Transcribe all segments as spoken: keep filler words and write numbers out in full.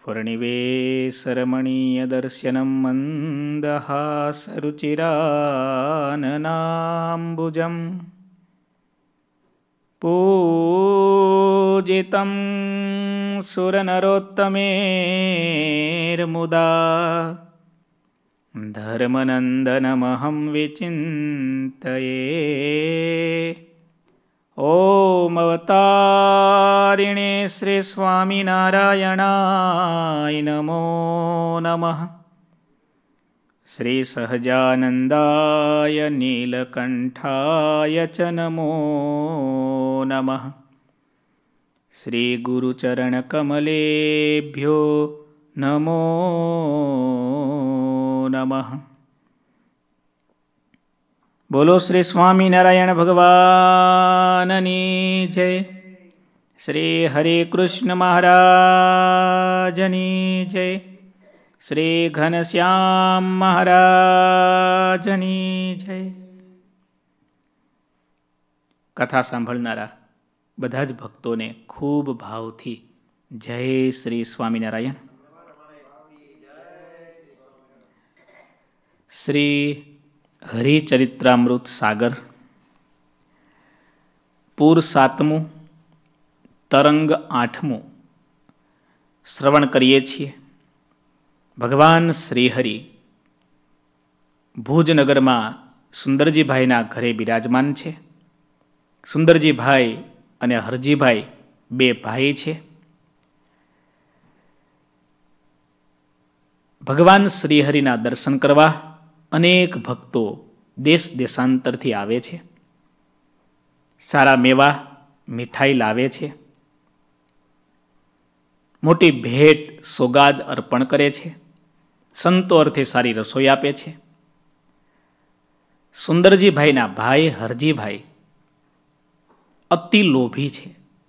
फर्णिवेशरमणीयदर्शनं मन्दहासरुचिराननाम्बुजं पूजितं सुरनरोत्तमेर्मुदा धर्मनन्दनमहं विचिन्तये। ओम अवतारिणे श्री स्वामिनारायणाय नमो नमः। श्री सहजानंदाय नीलकंठाय च नमो नमः। श्री गुरुचरणकमलेभ्यो नमो नमः। बोलो श्री स्वामीनारायण भगवाननी जय। श्री हरे कृष्ण महाराजनी जय। श्री घनश्याम महाराजनी जय। कथा सांभळनारा बधा ज भक्तोने खूब भावथी जय श्री स्वामीनारायण। श्री हरिचरित्रामृत सागर पूर सातमु तरंग आठमु श्रवण करीए छीए। भगवान श्रीहरि भुजनगर में सुंदरजी भाई ना घरे बिराजमान छे। सुंदरजी भाई अने हरजी भाई बे भाई छे। भगवान श्रीहरि ना दर्शन करवा अनेक भक्तो देश देशांतर थी आवे छे। सारा मेवा मिठाई लावे छे। मोटी भेट सोगाद अर्पण करे छे। संतो अर्थे सारी रसोई आपे छे। सुंदरजी भाई ना भाई हरजी भाई अति लोभी छे।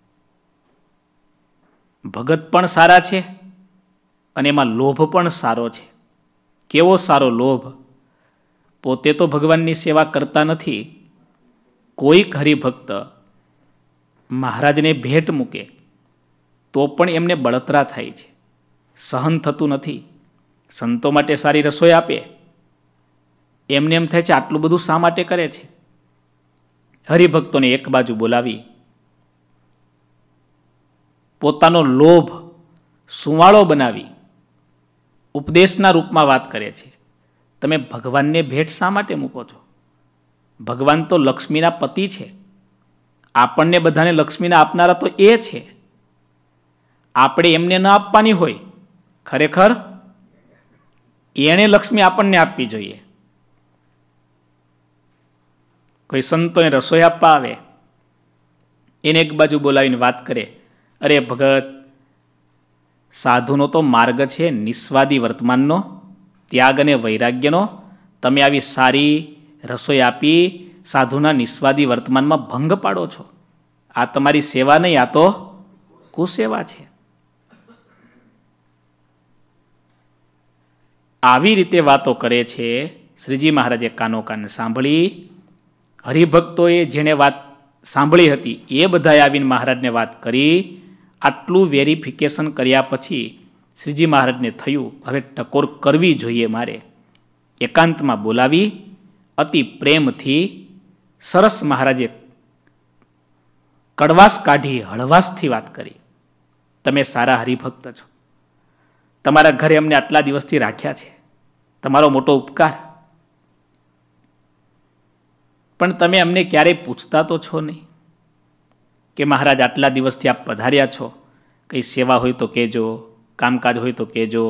भगत पण सारा छे अने एमां लोभ पण सारो छे। केवो सारो लोभ! पोते तो भगवाननी सेवा करता नथी। कोईक हरिभक्त महाराजने भेट मूके तो पण एमने बळतरा थाय छे, सहन थतुं नथी। संतो माटे सारी रसोई आपे एमने एम थाय छे आटલું બધું શા માટે કરે છે? હરિભક્તોને એક બાજુ બોલાવી પોતાનો લોભ સુવાળો બનાવી ઉપદેશના રૂપમાં વાત કરે છે। તમે ભગવાનને ભેટ શા માટે મૂકો છો? ભગવાન તો લક્ષ્મીના પતિ છે। આપણને બધાને લક્ષ્મીના આપનારા તો એ છે। આપણે એમને ન આપવાની હોય, ખરેખર એણે લક્ષ્મી આપણને આપવી જોઈએ। કોઈ સંતોને રસોઈ આપવા આવે એને એક બાજુ બોલાવીને વાત કરે, અરે ભગત, સાધુનો તો માર્ગ છે નિસ્વાદી વર્તમાનનો, त्याग ने वैराग्यनो। तमे आवी सारी रसोई आपी साधुना निस्वादी वर्तमान में भंग पाड़ो छो। आ तमारी सेवा नहीं, आ तो कुसेवा छे। आवी रीते वातो करे छे। श्रीजी महाराजे कानो कान सांभळी। हरिभक्तोए जेने वात सांभळी हती ए बधाए आवीने महाराजने वात करी। आटलू वेरिफिकेशन कर्या पछी श्रीजी महाराज ने थयुं हवे टकोर करवी जोईए मारे। एकांत में बोलावी अति प्रेम थी सरस महाराजे कड़वास काढ़ी हळवास थी वात करी। तमे सारा हरिभक्त छो, तमारा घरे अमने आटला दिवसथी राख्या छे, तमारो मोटो उपकार। पण तमे अमने क्यारेय पूछता तो छो नहीं कि महाराज आटला दिवसथी आप पधार्या छो, कई सेवा होय तो कहेजो, कामकाज होय तो कहेजो,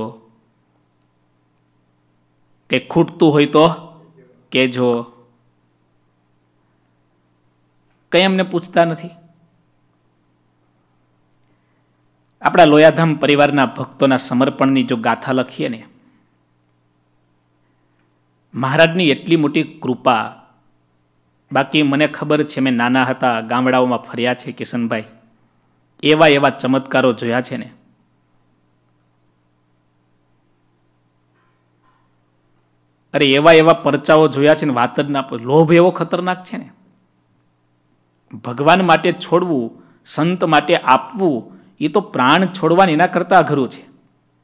के खूटतुं होय तो कहेजो। कई अमने पूछता नथी। आपड़ा लोयाधाम परिवारना भक्तोना समर्पणनी जो गाथा लखीए ने, महाराजनी एटली मोटी कृपा। बाकी मने खबर छे, मैं नाना हता गामडाओमां फर्या छे किशनभाई, एवा एवा चमत्कारो जोया छे ने। अरे एवा एवा परचाओ जोया छे ने, वात ज ना पूछो। लोभ एवो खतरनाक छे ने। भगवान माटे छोड़वू, संत माटे आपवू, ये तो प्राण छोड़वा एना करता अघरू छे।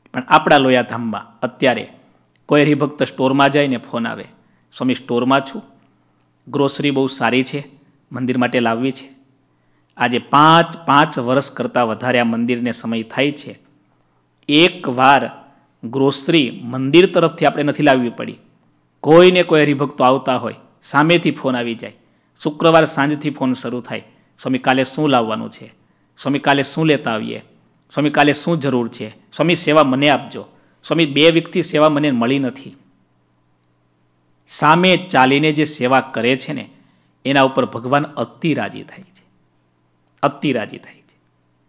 પણ આપણા લોયાધામમાં અત્યારે કોઈ હરિભક્ત સ્ટોરમાં જઈને ફોન આવે, સ્વામી સ્ટોરમાં છું, ગ્રોસરી બહુ સારી છે, મંદિર માટે લાવવી છે. આજે પાંચ પાંચ વર્ષ કરતાં વધારે આ મંદિરને સમય થાય છે. એક વાર ગ્રોસરી મંદિર તરફથી આપણે નથી લાવવી પડી. કોઈને કોઈ હરિભક્તો આવતા હોય, સામેથી ફોન આવી જાય. શુક્રવાર સાંજથી ફોન શરૂ થાય, સ્વામી કાલે શું લાવવાનું છે, સ્વામી કાલે શું લેતા આવીએ, સ્વામી કાલે શું જરૂર છે, સ્વામી સેવા મને આપજો, સ્વામી બે વીકથી સેવા મને મળી નથી. સામે ચાલીને જે સેવા કરે છે ને એના ઉપર ભગવાન અતિ રાજી થાય છે, અતિ રાજી થાય છે.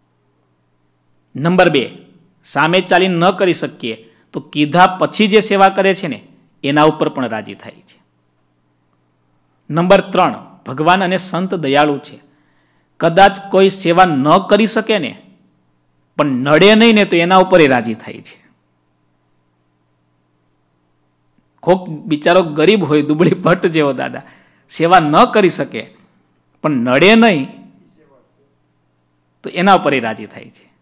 નંબર બે, સામે ચાલીને ન કરી શકીએ તો કીધા પછી જે સેવા કરે છે ને એના ઉપર પણ રાજી થાય છે. નંબર ત્રણ, ભગવાન અને સંત દયાળુ છે. કદાચ કોઈ સેવા ન કરી શકે ને પણ નડે નહીં ને તો એના ઉપર એ રાજી થાય છે. કોક બિચારો ગરીબ હોય, દુબળી ભટ્ટ જેવો દાદા, સેવા ન કરી શકે પણ નડે નહીં તો એના ઉપર એ રાજી થાય છે.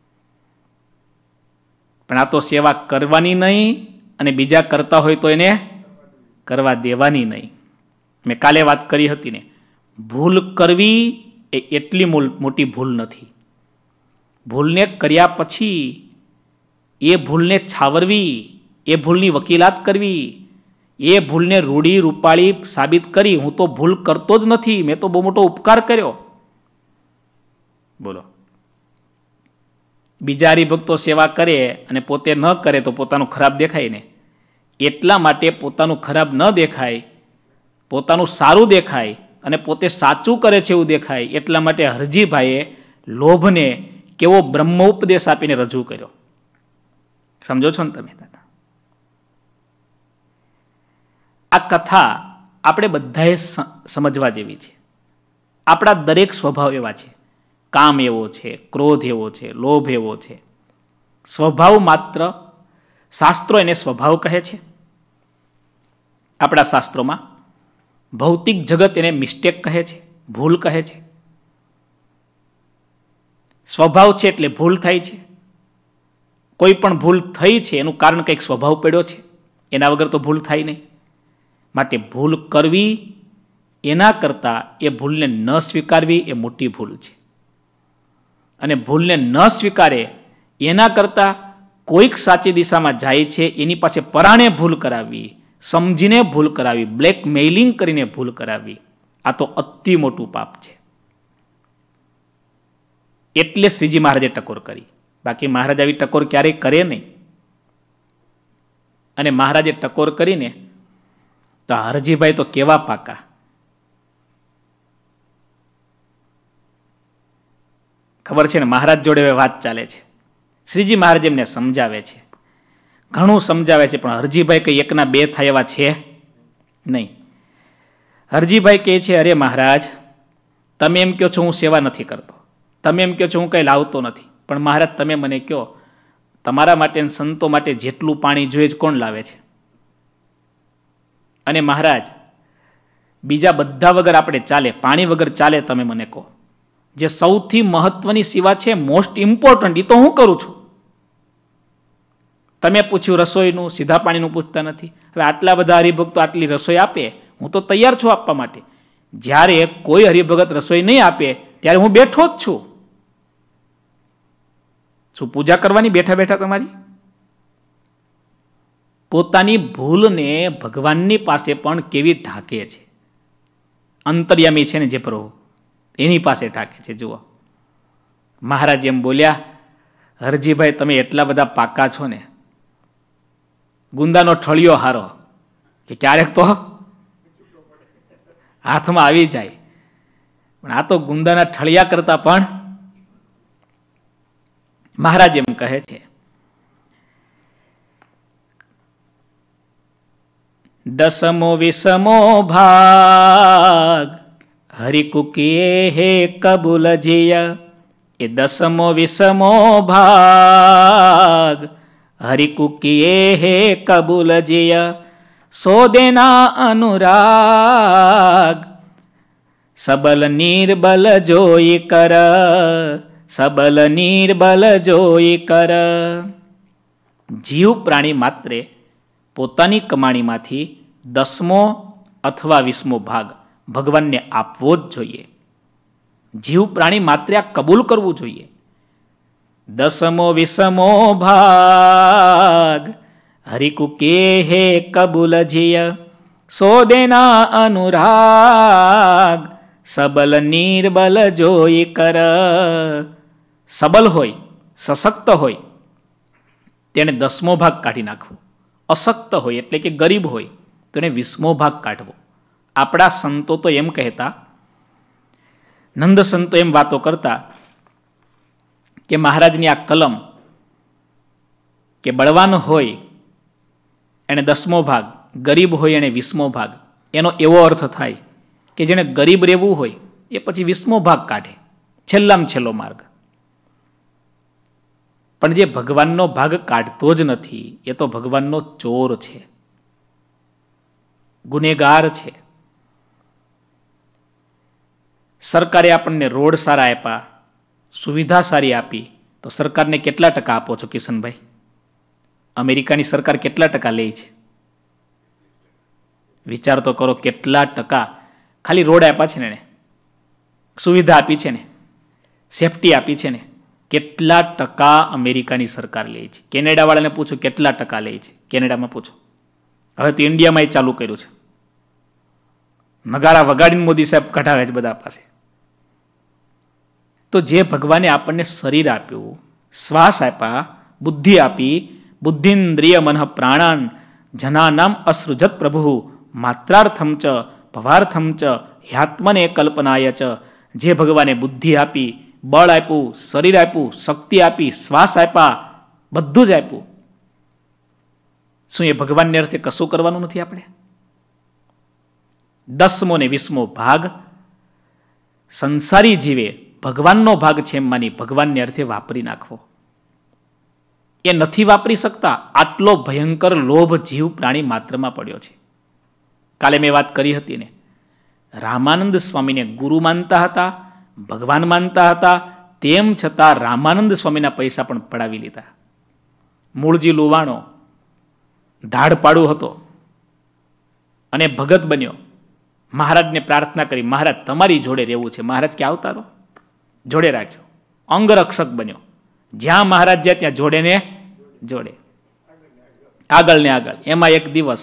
પણ આ તો સેવા કરવાની નહીં અને બીજા કરતા હોય તો એને કરવા દેવાની નહીં. મેં કાલે વાત કરી હતી ને, ભૂલ કરવી એ એટલી મોટી ભૂલ નથી. ભૂલને કર્યા પછી એ ભૂલને છાવરવી, એ ભૂલની વકીલાત કરવી, એ ભૂલને રૂડી રૂપાળી સાબિત કરી હું તો ભૂલ કરતો જ નથી, મેં તો બહુ મોટો ઉપકાર કર્યો. બોલો, બીજા હરિભક્તો સેવા કરે અને પોતે ન કરે તો પોતાનું ખરાબ દેખાય ને. એટલા માટે પોતાનું ખરાબ ન દેખાય, પોતાનું સારું દેખાય અને પોતે સાચું કરે છે એવું દેખાય, એટલા માટે હરજીભાઈએ લોભને કેવો બ્રહ્મોપદેશ આપીને રજૂ કર્યો. સમજો છો ને તમે દાદા? આ કથા આપણે બધાએ સમજવા જેવી છે. આપણા દરેક સ્વભાવ એવા છે. કામ એવો છે, ક્રોધ એવો છે, લોભ એવો છે. સ્વભાવ માત્ર, શાસ્ત્રો એને સ્વભાવ કહે છે. આપણા શાસ્ત્રોમાં ભૌતિક જગત એને મિસ્ટેક કહે છે, ભૂલ કહે છે. સ્વભાવ છે એટલે ભૂલ થાય છે. કોઈ પણ ભૂલ થઈ છે એનું કારણ કંઈક સ્વભાવ પડ્યો છે, એના વગર તો ભૂલ થાય નહીં. માટે ભૂલ કરવી એના કરતાં એ ભૂલને ન સ્વીકારવી એ મોટી ભૂલ છે. અને ભૂલને ન સ્વીકારે એના કરતાં કોઈક સાચી દિશામાં જાય છે એની પાસે પરાણે ભૂલ કરાવવી, સમજીને ભૂલ કરાવી, બ્લેકમેઇલિંગ કરીને ભૂલ કરાવવી, આ તો અતિ મોટું પાપ છે. એટલે શ્રીજી મહારાજે ટકોર કરી. બાકી મહારાજ આવી ટકોર ક્યારેય કરે નહીં. અને મહારાજે ટકોર કરીને તો હરજીભાઈ તો કેવા પાકા. ખબર છે ને, મહારાજ જોડે હવે વાત ચાલે છે. શ્રીજી મહારાજ એમને સમજાવે છે, ઘણું સમજાવે છે, પણ હરજીભાઈ કઈ એકના બે થાય એવા છે નહીં. હરજીભાઈ કહે છે, અરે મહારાજ, તમે એમ કહો છો હું સેવા નથી કરતો, તમે એમ કહો છો હું કંઈ લાવતો નથી, પણ મહારાજ તમે મને કહો, તમારા માટે સંતો માટે જેટલું પાણી જોઈએ જ કોણ લાવે છે? અને મહારાજ, બીજા બધા વગર આપણે ચાલે, પાણી વગર ચાલે, તમે મને કહો. જે સૌથી મહત્વની સેવા છે, મોસ્ટ ઇમ્પોર્ટન્ટ, એ તો હું કરું છું. તમે પૂછ્યું રસોઈનું, સીધા પાણીનું પૂછતા નથી. હવે આટલા બધા હરિભક્તો આટલી રસોઈ આપે, હું તો તૈયાર છું આપવા માટે. જ્યારે કોઈ હરિભગત રસોઈ નહીં આપે ત્યારે હું બેઠો જ છું. શું પૂજા કરવાની બેઠા બેઠા તમારી? પોતાની ભૂલને ભગવાનની પાસે પણ કેવી ઢાકે છે. અંતર્યામી છે ને જે પ્રભુ, એની પાસે ઢાકે છે. જુઓ, મહારાજ એમ બોલ્યા, હરજીભાઈ તમે એટલા બધા પાકા છો ને, ગુંદાનો ઠળિયો હારો કે ક્યારેક તો હાથમાં આવી જાય, પણ આ તો ગુંદાના ઠળિયા કરતા પણ. મહારાજ એમ કહે છે, દસમો વિષમો ભાગ હરિકુકીએ હે કબૂલ જીય. એ દસમો વિષમો ભાગ હરિકુકીએ હે કબૂલ જીય. સો દેના અનુરાગ સબલ નિર્બલ જોઈ કર, સબલ નિર્બલ જોઈ કર. જીવ પ્રાણી માત્રે પોતાની કમાણીમાંથી દસમો અથવા વીસમો ભાગ ભગવાનને આપવો જ જોઈએ. જીવ પ્રાણી માત્ર આ કબૂલ કરવું જોઈએ. દસમો વીસમો ભાગ હરિકુ કે હે કબૂલ જીય સો દેના અનુરાગ સબલ નિર્બલ જોઈ કર. સબલ હોય, સશક્ત હોય તેને દસમો ભાગ કાઢી નાખવો. અશક્ત હોય એટલે કે ગરીબ હોય તો એને વીસમો ભાગ કાઢવો. આપણા સંતો તો એમ કહેતા, નંદ સંતો એમ વાતો કરતા કે મહારાજની આ કલમ કે બળવાન હોય એને દસમો ભાગ, ગરીબ હોય એને વીસમો ભાગ. એનો એવો અર્થ થાય કે જેને ગરીબ રહેવું હોય એ પછી વીસમો ભાગ કાઢે, છેલ્લામાં છેલ્લો માર્ગ. પણ જે ભગવાનનો ભાગ કાઢતો જ નથી એ તો ભગવાનનો ચોર છે, ગુનેગાર છે. સરકારે આપણને રોડ સારા આપ્યા, સુવિધા સારી આપી, તો સરકારને કેટલા ટકા આપો છો કિશનભાઈ? અમેરિકાની સરકાર કેટલા ટકા લે છે? વિચાર તો કરો, કેટલા ટકા ખાલી રોડ આપ્યા છે ને, એને સુવિધા આપી છે ને, સેફટી આપી છે ને, કેટલા ટકા અમેરિકાની સરકાર લે છે? કેનેડા વાળાને પૂછો કેટલા ટકા લે છે, કેનેડામાં પૂછો. હવે તો ઇન્ડિયામાં એ ચાલુ કર્યું છે, નગારા વગાડીને મોદી સાહેબ કઢાવે છે બધા પાસે. તો જે ભગવાને આપણને શરીર આપ્યું, શ્વાસ આપ્યા, બુદ્ધિ આપી, બુદ્ધિન્દ્રિય મન પ્રાણાન જનાનામ અસૃજત પ્રભુ માત્રાર્થમ ચ ભવાર્થમ ચ હ્યાત્મને કલ્પનાય ચ. જે ભગવાને બુદ્ધિ આપી, બળ આપ્યું, શરીર આપ્યું, શક્તિ આપી, શ્વાસ આપ્યા, બધું જ આપ્યું, શું એ ભગવાનને અર્થે કશું કરવાનું નથી આપણે? દસમો ને વીસમો ભાગ સંસારી જીવે ભગવાનનો ભાગ છે એમ માની ભગવાનને અર્થે વાપરી નાખવો. એ નથી વાપરી શકતા, આટલો ભયંકર લોભ જીવ પ્રાણી માત્રમાં પડ્યો છે. કાલે મેં વાત કરી હતી ને, રામાનંદ સ્વામીને ગુરુ માનતા હતા, ભગવાન માનતા હતા, તેમ છતાં રામાનંદ સ્વામીના પૈસા પણ પડાવી લીધા. મૂળજી લુવાણો ધાડપાડુ હતો અને ભગત બન્યો. મહારાજને પ્રાર્થના કરી, મહારાજ તમારી જોડે રહેવું છે. મહારાજ કે આવતા રહો, જોડે રાખ્યો. અંગરક્ષક બન્યો, જ્યાં મહારાજ જાય ત્યાં જોડે ને જોડે, આગળ ને આગળ. એમાં એક દિવસ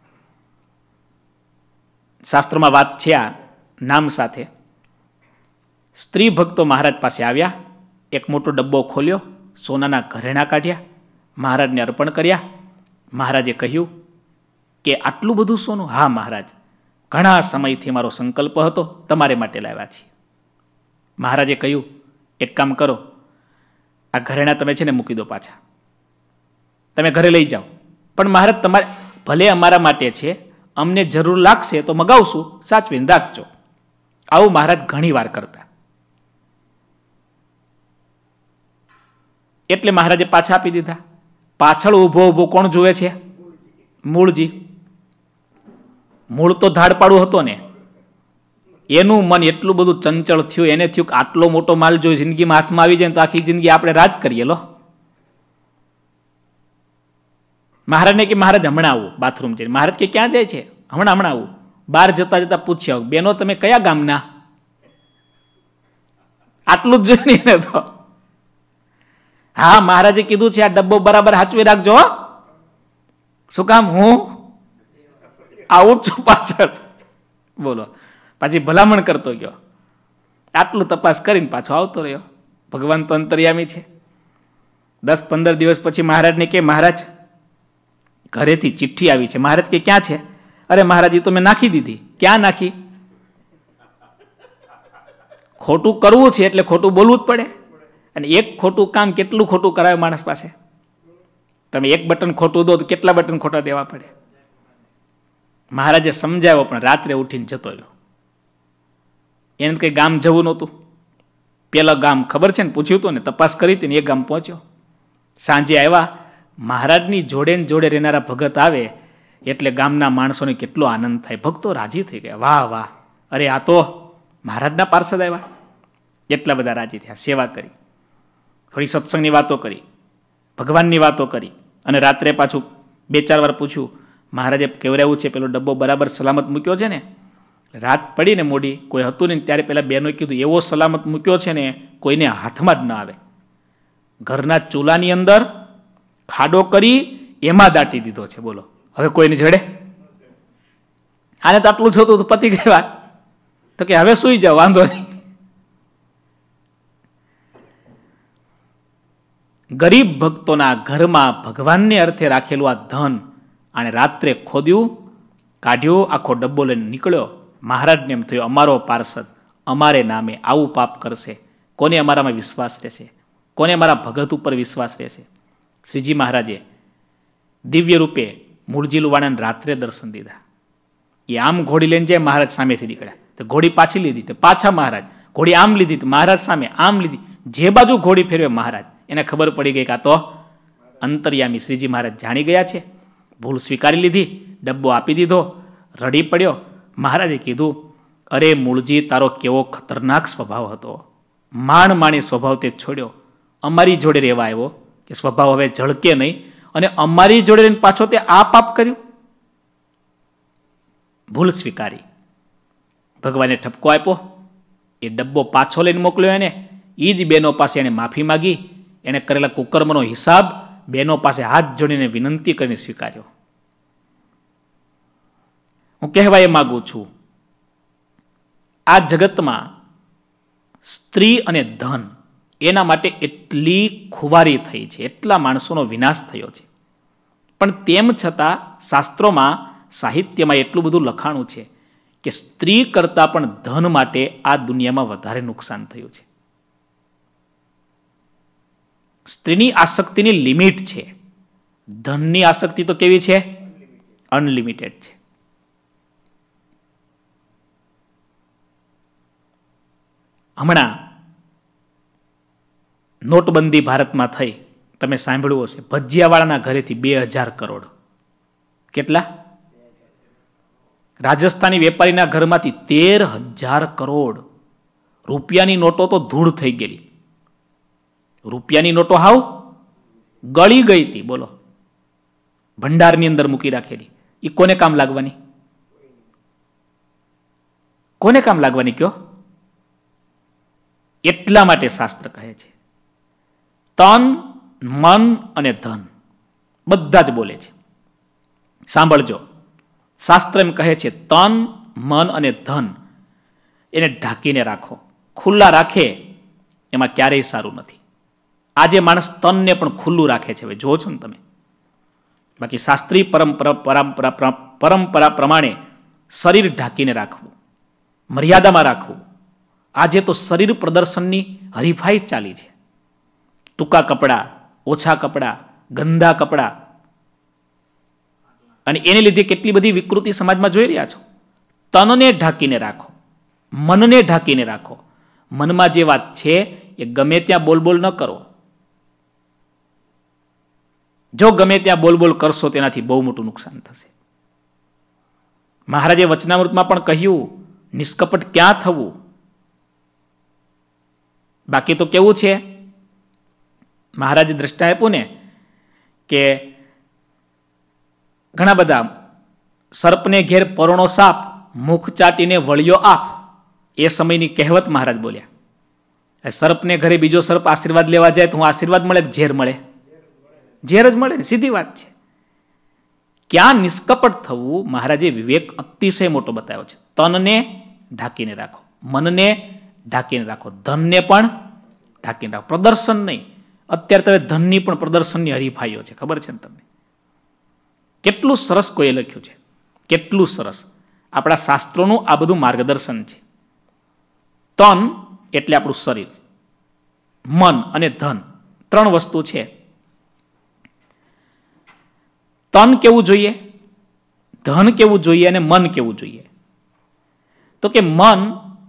શાસ્ત્રોમાં વાત છે આ નામ સાથે, સ્ત્રી ભક્તો મહારાજ પાસે આવ્યા, એક મોટો ડબ્બો ખોલ્યો, સોનાના ઘરેણા કાઢ્યા, મહારાજને અર્પણ કર્યા. મહારાજે કહ્યું કે આટલું બધું સોનું? હા મહારાજ, ઘણા સમયથી મારો સંકલ્પ હતો, તમારે માટે લાવ્યા છીએ. મહારાજે કહ્યું એક કામ કરો, આ ઘરેણા તમે છે ને મૂકી દો પાછા, તમે ઘરે લઈ જાઓ. પણ મહારાજ તમારે ભલે અમારા માટે છે, અમને જરૂર લાગશે તો મગાવશું, સાચવીને રાખજો. આવું મહારાજ ઘણી વાર કરતા. એટલે મહારાજે પાછા આપી દીધા. પાછળ ઉભો ઉભો કોણ જુએ છે? મૂળજી. મૂળ તો ધાડપાડું હતો ને, એનું મન એટલું બધું ચંચળ થયું, એને થયું કે આટલો મોટો માલ જો જિંદગીમાં હાથમાં આવી જાય તો આખી જિંદગી આપણે રાજ કરીએ લો. મહારાજને કે મહારાજ હમણાં આવું, બાથરૂમ જઈને. મહારાજ કે ક્યાં જાય છે? હમણાં હમણાં આવું. બહાર જતા જતા પૂછ્યા, બેનો તમે કયા ગામના? આટલું જ જોઈને તો હા મહારાજે કીધું છે આ ડબ્બો બરાબર હાચવી રાખજો. શું કામ? હું આવું જ છું પાછળ. બોલો, પાછી ભલામણ કરતો ગયો. આટલું તપાસ કરીને પાછો આવતો રહ્યો. ભગવાન તો અંતર્યામી છે. દસ પંદર દિવસ પછી મહારાજને કે મહારાજ ઘરેથી ચિઠ્ઠી આવી છે. મહારાજ કે ક્યાં છે? અરે મહારાજ એ તો મેં નાખી દીધી. ક્યાં નાખી? ખોટું કરવું છે એટલે ખોટું બોલવું જ પડે. અને એક ખોટું કામ કેટલું ખોટું કરાવે માણસ પાસે? તમે એક બટન ખોટું દો તો કેટલા બટન ખોટા દેવા પડે? મહારાજે સમજાવ્યો પણ રાત્રે ઉઠીને જતો રહ્યો. એને કંઈ ગામ જવું નહોતું. પેલા ગામ ખબર છે ને, પૂછ્યું હતું ને, તપાસ કરી હતી ને, એ ગામ પહોંચ્યો. સાંજે આવ્યા. મહારાજની જોડે ને જોડે રહેનારા ભગત આવે એટલે ગામના માણસોને કેટલો આનંદ થાય. ભક્તો રાજી થઈ ગયા. વાહ વાહ, અરે આ તો મહારાજના પાર્ષદ આવ્યા. એટલા બધા રાજી થયા. સેવા કરી, થોડી સત્સંગની વાતો કરી, ભગવાનની વાતો કરી, અને રાત્રે પાછું બે ચાર વાર પૂછ્યું, મહારાજે કેવરાયું છે પેલો ડબ્બો બરાબર સલામત મૂક્યો છે ને? રાત પડી ને મોડી, કોઈ હતું નહીં, ત્યારે પેલા બહેનોએ કીધું એવો સલામત મૂક્યો છે ને કોઈને હાથમાં જ ના આવે. ઘરના ચૂલાની અંદર ખાડો કરી એમાં દાટી દીધો છે. બોલો હવે કોઈને જડે? આને તો આટલું થતું તો પતી ગઈ વાત. તો કે હવે સુઈ જાવ, વાંધો નહીં. ગરીબ ભક્તોના ઘરમાં ભગવાનને અર્થે રાખેલું આ ધન આને રાત્રે ખોદ્યું, કાઢ્યું, આખો ડબ્બો લઈને નીકળ્યો. મહારાજને એમ થયું અમારો પાર્ષદ અમારે નામે આવું પાપ કરશે, કોને અમારામાં વિશ્વાસ રહેશે, કોને અમારા ભગત ઉપર વિશ્વાસ રહેશે? શ્રીજી મહારાજે દિવ્ય રૂપે મૂળજી લુવાણાને રાત્રે દર્શન દીધા. એ આમ ઘોડી લઈને જાય, મહારાજ સામેથી નીકળ્યા. તો ઘોડી પાછી લીધી, તો પાછા મહારાજ. ઘોડી આમ લીધી તો મહારાજ સામે, આમ લીધી, જે બાજુ ઘોડી ફેરવે મહારાજ. એને ખબર પડી ગઈ કે આ તો અંતર્યામી શ્રીજી મહારાજ જાણી ગયા છે. ભૂલ સ્વીકારી લીધી, ડબ્બો આપી દીધો, રડી પડ્યો. મહારાજે કીધું, અરે મૂળજી, તારો કેવો ખતરનાક સ્વભાવ હતો, માણ માણી સ્વભાવ તે છોડ્યો, અમારી જોડે રહેવા આવ્યો કે સ્વભાવ હવે ઝળકે નહીં, અને અમારી જોડે રહીને પાછો તે આ પાપ કર્યું. ભૂલ સ્વીકારી, ભગવાને ઠપકો આપ્યો. એ ડબ્બો પાછો લઈને મોકલ્યો એને. એ જ બહેનો પાસે એને માફી માગી, એને કરેલા કુકર્મનો હિસાબ બહેનો પાસે હાથ જોડીને વિનંતી કરીને સ્વીકાર્યો. હું કહેવા એ માગું છું, આ જગતમાં સ્ત્રી અને ધન એના માટે એટલી ખુવારી થઈ છે, એટલા માણસોનો વિનાશ થયો છે. પણ તેમ છતાં શાસ્ત્રોમાં, સાહિત્યમાં એટલું બધું લખાણું છે કે સ્ત્રી કરતાં પણ ધન માટે આ દુનિયામાં વધારે નુકસાન થયું છે. સ્ત્રીની આસક્તિની લિમિટ છે, ધનની આસક્તિ તો કેવી છે? અનલિમિટેડ છે. હમણાં નોટબંધી ભારતમાં થઈ, તમે સાંભળ્યું હશે, ભજીયાવાળાના ઘરેથી બે હજાર કરોડ. કેટલા? રાજસ્થાની વેપારીના ઘરમાંથી તેર હજાર કરોડ. રૂપિયાની નોટો તો ધૂળ થઈ ગયેલી. રૂપિયાની નોટો હાવ ગળી ગઈ હતી. બોલો, ભંડારની અંદર મૂકી રાખેલી. એ કોને કામ લાગવાની? કોને કામ લાગવાની કયો? એટલા માટે શાસ્ત્ર કહે છે તન, મન અને ધન બધા જ બોલે છે. સાંભળજો, શાસ્ત્ર એમ કહે છે તન, મન અને ધન એને ઢાંકીને રાખો. ખુલ્લા રાખે એમાં ક્યારેય સારું નથી. આજે માણસ તનને પણ ખુલ્લું રાખે છે, હવે જો છો ને તમે. બાકી શાસ્ત્રીય પરંપરા પરંપરા પરંપરા પ્રમાણે શરીર ઢાંકીને રાખવું, મર્યાદામાં રાખવું. આજે તો શરીર પ્રદર્શનની હરીફાઈ ચાલી છે. ટૂંકા કપડાં, ઓછા કપડાં, ગંદા કપડાં, અને એને લીધે કેટલી બધી વિકૃતિ સમાજમાં જોઈ રહ્યા છો. તનને ઢાંકીને રાખો, મનને ઢાંકીને રાખો. મનમાં જે વાત છે એ ગમે ત્યાં બોલ બોલ ન કરો. જો ગમે ત્યાં બોલ બોલ કરશો તેનાથી બહુ મોટું નુકસાન થશે. મહારાજે વચનામૃતમાં પણ કહ્યું, નિષ્કપટ ક્યાં થવું. બાકી તો કેવું છે, મહારાજે દ્રષ્ટા આપ્યું ને કે ઘણા બધા સર્પને ઘેર પરોણો સાપ, મુખ ચાટીને વળ્યો આપ. એ સમયની કહેવત મહારાજ બોલ્યા. સર્પને ઘરે બીજો સર્પ આશીર્વાદ લેવા જાય તો હું આશીર્વાદ મળે કે ઝેર મળે? ઝેર જ મળે ને, સીધી વાત છે. ક્યાં નિષ્કપટ થવું, મહારાજે વિવેક અતિશય મોટો બતાવ્યો છે. તનને ઢાંકીને રાખો, મનને ઢાંકીને રાખો, ધનને પણ ઢાંકીને રાખો. પ્રદર્શન નહીં. અત્યારે તમે ધનની પણ પ્રદર્શનની હરીફાઈઓ છે, ખબર છે ને તમને? કેટલું સરસ કોઈએ લખ્યું છે, કેટલું સરસ. આપણા શાસ્ત્રોનું આ બધું માર્ગદર્શન છે. તન એટલે આપણું શરીર, મન અને ધન ત્રણ વસ્તુ છે. તન કેવું જોઈએ, ધન કેવું જોઈએ અને મન કેવું જોઈએ? તો કે મન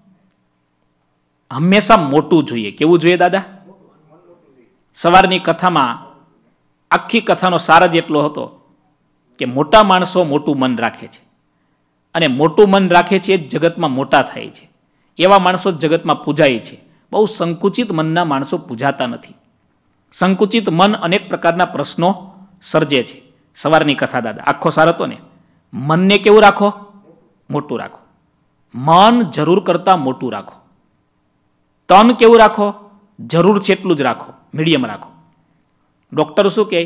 હંમેશા મોટું જોઈએ. કેવું જોઈએ દાદા? સવારની કથામાં આખી કથાનો સાર જ એટલો હતો કે મોટા માણસો મોટું મન રાખે છે, અને મોટું મન રાખે છે એ જગતમાં મોટા થાય છે. એવા માણસો જગતમાં પૂજાય છે. બહુ સંકુચિત મનના માણસો પૂજાતા નથી. સંકુચિત મન અનેક પ્રકારના પ્રશ્નો સર્જે છે. સવારની કથા દાદા આખો સાર હતો ને. મનને કેવું રાખો? મોટું રાખો. મન જરૂર કરતા મોટું રાખો. તન કેવું રાખો? જરૂર છે એટલું જ રાખો, મીડિયમ રાખો. ડોક્ટર શું કહે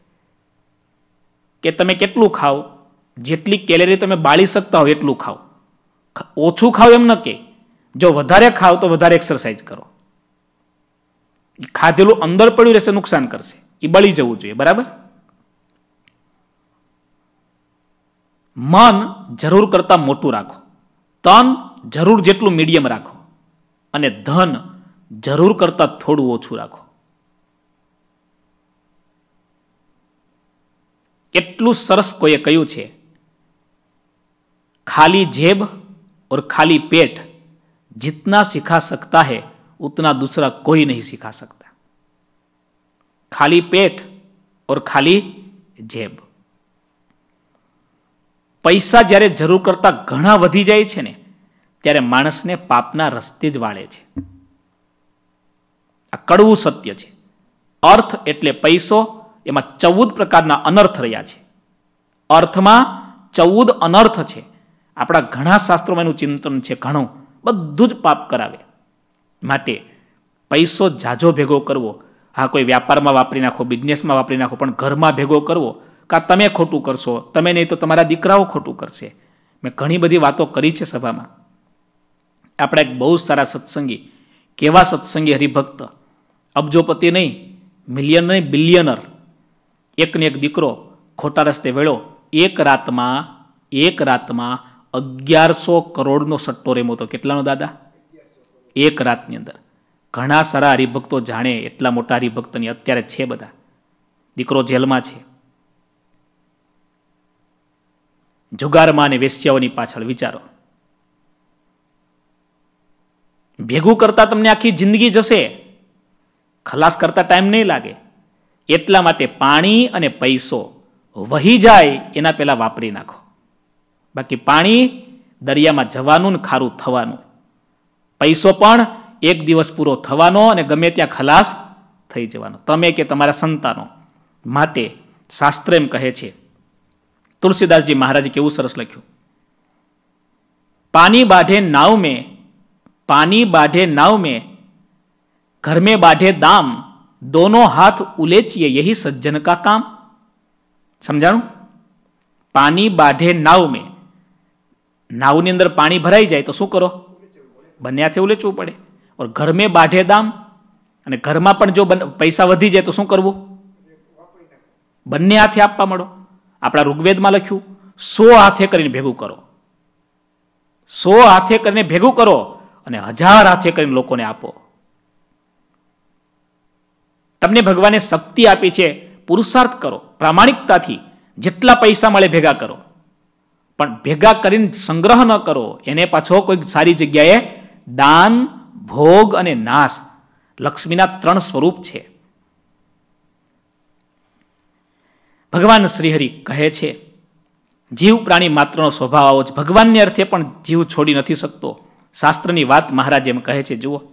કે તમે કેટલું ખાઓ? જેટલી કેલેરી તમે બાળી શકતા હો એટલું ખાઓ. ઓછું ખાઓ એમ ન કે. જો વધારે ખાઓ તો વધારે એક્સરસાઇઝ કરો. ખાધેલું અંદર પડ્યું રહેશે, નુકસાન કરશે, એ બળી જવું જોઈએ. બરાબર? મન જરૂર કરતા મોટું રાખો. તન જરૂર જેટલું મીડિયમ રાખો. અને ધન જરૂર કરતા થોડું ઓછું રાખો. કેટલું સરસ કોઈએ કહ્યું છે, ખાલી જેબ और खाली पेट जितना सिखा सकता है उतना दूसरा कोई नहीं सिखा सकता. खाली पेट और खाली जेब. પૈસા જ્યારે જરૂર કરતા ઘણા વધી જાય છે ને ત્યારે માણસને પાપના રસ્તે જ વાળે છે. આ કડવું સત્ય છે. અર્થ એટલે પૈસો, એમાં ચૌદ પ્રકારના અનર્થ રહ્યા છે. અર્થમાં ચૌદ અનર્થ છે. આપણા ઘણા શાસ્ત્રોમાં એનું ચિંતન છે. ઘણું બધું જ પાપ કરાવે. માટે પૈસો જાજો ભેગો કરવો, હા કોઈ વ્યાપારમાં વાપરી નાખો, બિઝનેસમાં વાપરી નાખો, પણ ઘરમાં ભેગો કરવો, કા તમે ખોટું કરશો, તમે નહીં તો તમારા દીકરાઓ ખોટું કરશે. મેં ઘણી બધી વાતો કરી છે સભામાં. આપણા એક બહુ સારા સત્સંગી, કેવા સત્સંગી હરિભક્ત, અબજોપતિ નહીં, મિલિયન નહીં, બિલિયનર, એકને એક દીકરો ખોટા રસ્તે વેળો. એક રાતમાં એક રાતમાં અગિયારસો કરોડનો સટ્ટો રેમો હતો. કેટલાનો દાદા? એક રાતની અંદર. ઘણા સારા હરિભક્તો જાણે એટલા મોટા હરિભક્તની અત્યારે છે બધા. દીકરો જેલમાં છે. જુગારમાં અને વેશ્યાઓની પાછળ વિચારો. ભેગું કરતા તમને આખી જિંદગી જશે, ખલાસ કરતા ટાઈમ નહીં લાગે. એટલા માટે પાણી અને પૈસો વહી જાય એના પહેલા વાપરી નાખો. બાકી પાણી દરિયામાં જવાનું ને ખારું થવાનું. પૈસો પણ એક દિવસ પૂરો થવાનો અને ગમે ત્યાં ખલાસ થઈ જવાનો, તમે કે તમારા સંતાનો. માટે શાસ્ત્ર એમ કહે છે, तुलसीदास महाराज केवू सरस लख्यू, पानी बाढ़े नाव में, पानी बाढ़े नाव में, घर में बाढ़े दाम, दोनों हाथ उलेचिए यही सज्जन का काम. समझाणु? पानी बाढ़े नाव में, नावनी अंदर पानी भराई जाए तो शू करो? बने हाथे उलेचવું પડે. और घर में बाढ़े दाम, અને ઘરમાં પણ જો પૈસા વધી જાય તો શું કરવું? બંને હાથે આપવા મળો. આપણા ઋગ્વેદમાં લખ્યું, સો હાથે કરીને ભેગું કરો. સો હાથે કરીને ભેગું કરો અને હજાર હાથે કરીને લોકોને આપો. તમને ભગવાને શક્તિ આપી છે, પુરુષાર્થ કરો પ્રામાણિકતાથી. જેટલા પૈસા મળે ભેગા કરો, પણ ભેગા કરીને સંગ્રહ ન કરો. એને પાછો કોઈ સારી જગ્યાએ દાન, ભોગ અને નાશ, લક્ષ્મીના ત્રણ સ્વરૂપ છે. ભગવાન શ્રીહરિ કહે છે, જીવ પ્રાણી માત્રનો સ્વભાવ આવો જ. ભગવાનને અર્થે પણ જીવ છોડી નથી શકતો. શાસ્ત્રની વાત મહારાજ એમ કહે છે, જુઓ,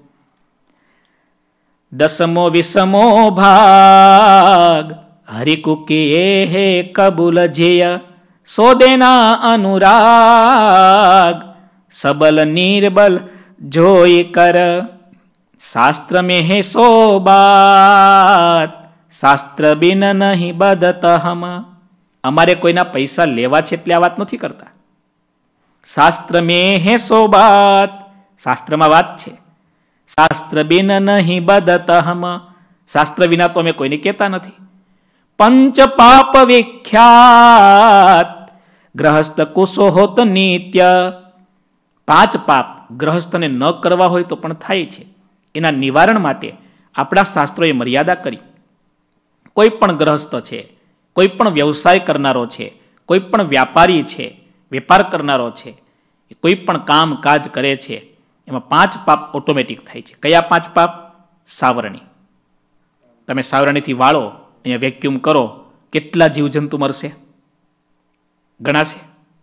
દસમો વિષમો ભાગ હરિકુકી હે કબૂલ જેય, સો દેના અનુરાગ સબલ નિર્બલ જોઈ કર, શાસ્ત્ર में है सो बात શાસ્ત્ર બિન નહીં બદત હમ. અમારે કોઈના પૈસા લેવા છે એટલે આ વાત નથી કરતા. શાસ્ત્ર મેં હે સો બાત, શાસ્ત્રમાં વાત છે. શાસ્ત્ર બિન નહીં બદત હમ, શાસ્ત્ર વિના તો અમે કોઈને કહેતા નથી. પંચ પાપ વિખ્યાત ગ્રહસ્થ કુશો હોત નિત્ય. પાંચ પાપ ગ્રહસ્થને ન કરવા હોય તો પણ થાય છે. એના નિવારણ માટે આપણા શાસ્ત્રોએ મર્યાદા કરી. કોઈ પણ ગ્રહસ્થ છે, કોઈ પણ વ્યવસાય કરનારો છે, કોઈ પણ વ્યાપારી છે, વેપાર કરનારો છે, કોઈ પણ કામ કાજ કરે છે, એમાં પાંચ પાપ ઓટોમેટિક થાય છે. કયા પાંચ પાપ? સાવરણી. તમે સાવરણીથી વાળો, અહીંયા વેક્યુમ કરો, કેટલા જીવજંતુ મરશે? ગણાશે?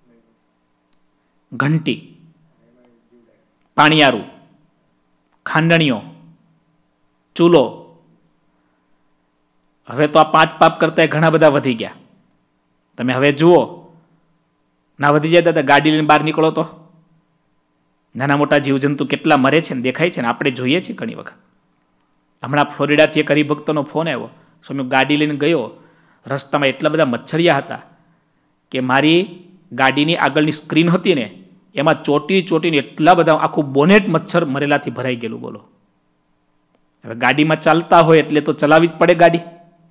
ઘંટી, પાણીયારું, ખાંડણીઓ, ચૂલો હવે તો આ પાંચ પાપ કરતા ઘણા બધા વધી ગયા. તમે હવે જુઓ, ના વધી જાય દાદા, ગાડી લઈને બહાર નીકળો તો નાના મોટા જીવજંતુ કેટલા મરે છે ને દેખાય છે ને, આપણે જોઈએ છીએ ઘણી વખત. હમણાં ફ્લોરિડાથી એક હરિભક્તનો ફોન આવ્યો, સ્વામી ગાડી લઈને ગયો, રસ્તામાં એટલા બધા મચ્છરિયા હતા કે મારી ગાડીની આગળની સ્ક્રીન હતી ને એમાં ચોટી ચોટીને એટલા બધા આખું બોનેટ મચ્છર મરેલાથી ભરાઈ ગયેલું. બોલો, હવે ગાડીમાં ચાલતા હોય એટલે તો ચલાવવી જ પડે ગાડી,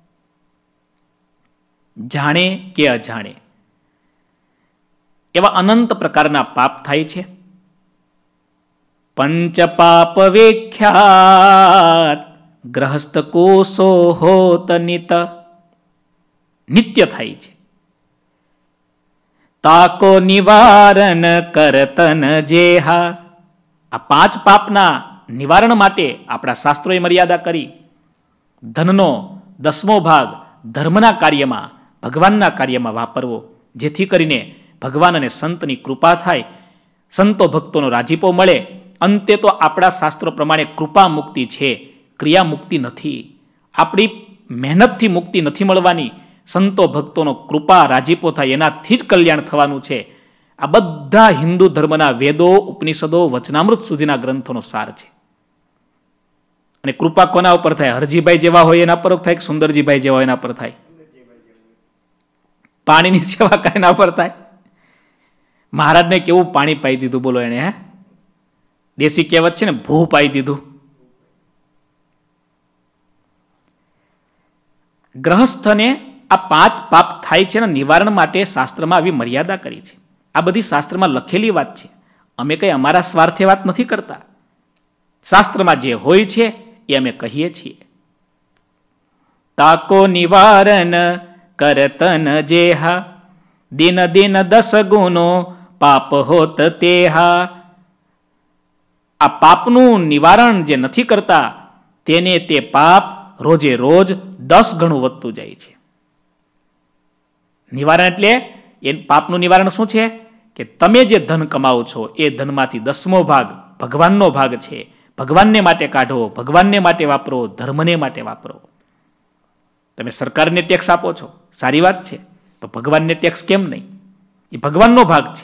જાણે કે અજાણે. એવા અનંત પ્રકારના પાપ થાય છે. પંચ પાપ વેખ્યાત ગ્રહસ્થ કોષો હોત નિત, નિત્ય થાય છે. તાકો નિવારણ કરતન જેહા, આ પાંચ પાપના નિવારણ માટે આપણા શાસ્ત્રોએ મર્યાદા કરી. ધનનો દસમો ભાગ ધર્મના કાર્યમાં, ભગવાનના કાર્યમાં વાપરવો, જેથી કરીને ભગવાન અને સંતની કૃપા થાય, સંતો ભક્તોનો રાજીપો મળે. અંતે તો આપણા શાસ્ત્રો પ્રમાણે કૃપા મુક્તિ છે, ક્રિયા મુક્તિ નથી. આપણી મહેનતથી મુક્તિ નથી મળવાની, સંતો ભક્તોનો કૃપા રાજીપો થાય એનાથી જ કલ્યાણ થવાનું છે. આ બધા હિન્દુ ધર્મના વેદો, ઉપનિષદો, વચનામૃત સુધીના ગ્રંથોનો સાર છે. અને કૃપા કોના ઉપર થાય? હરજીભાઈ જેવા હોય એના પર થાય કે સુંદરજીભાઈ જેવા હોય એના પર થાય? પાણીની સેવા કાયના પર થાય? મહારાજને કેવું પાણી પાઈ દીધું બોલો એને, હે? દેશી કહેવત છે ને, ભૂ પાઈ દીધું. ગ્રહસ્થને આ પાંચ પાપ થાય છે ને નિવારણ માટે શાસ્ત્રમાં આવી મર્યાદા કરી છે. આ બધી શાસ્ત્રમાં લખેલી વાત છે. અમે કઈ અમારા સ્વાર્થે વાત નથી કરતા. શાસ્ત્રમાં જે હોય છે એ અમે કહીએ છીએ. તાકો નિવારણ કરતન જેહા, દિન દિન દસ ગુનો પાપ હોત તેહા. આ પાપનું નિવારણ જે નથી કરતા તેને તે પાપ રોજે રોજ દસ ગણું વધતું જાય છે. નિવારણ એટલે એ પાપનું નિવારણ શું છે કે તમે જે ધન કમાવો છો એ ધનમાંથી દસમો ભાગ ભગવાનનો ભાગ છે. ભગવાનને માટે કાઢો, ભગવાનને માટે વાપરો, ધર્મને માટે વાપરો. તમે સરકારને ટેક્સ આપો છો, સારી વાત છે, તો ભગવાનને ટેક્સ કેમ નહીં? એ ભગવાનનો ભાગ છે.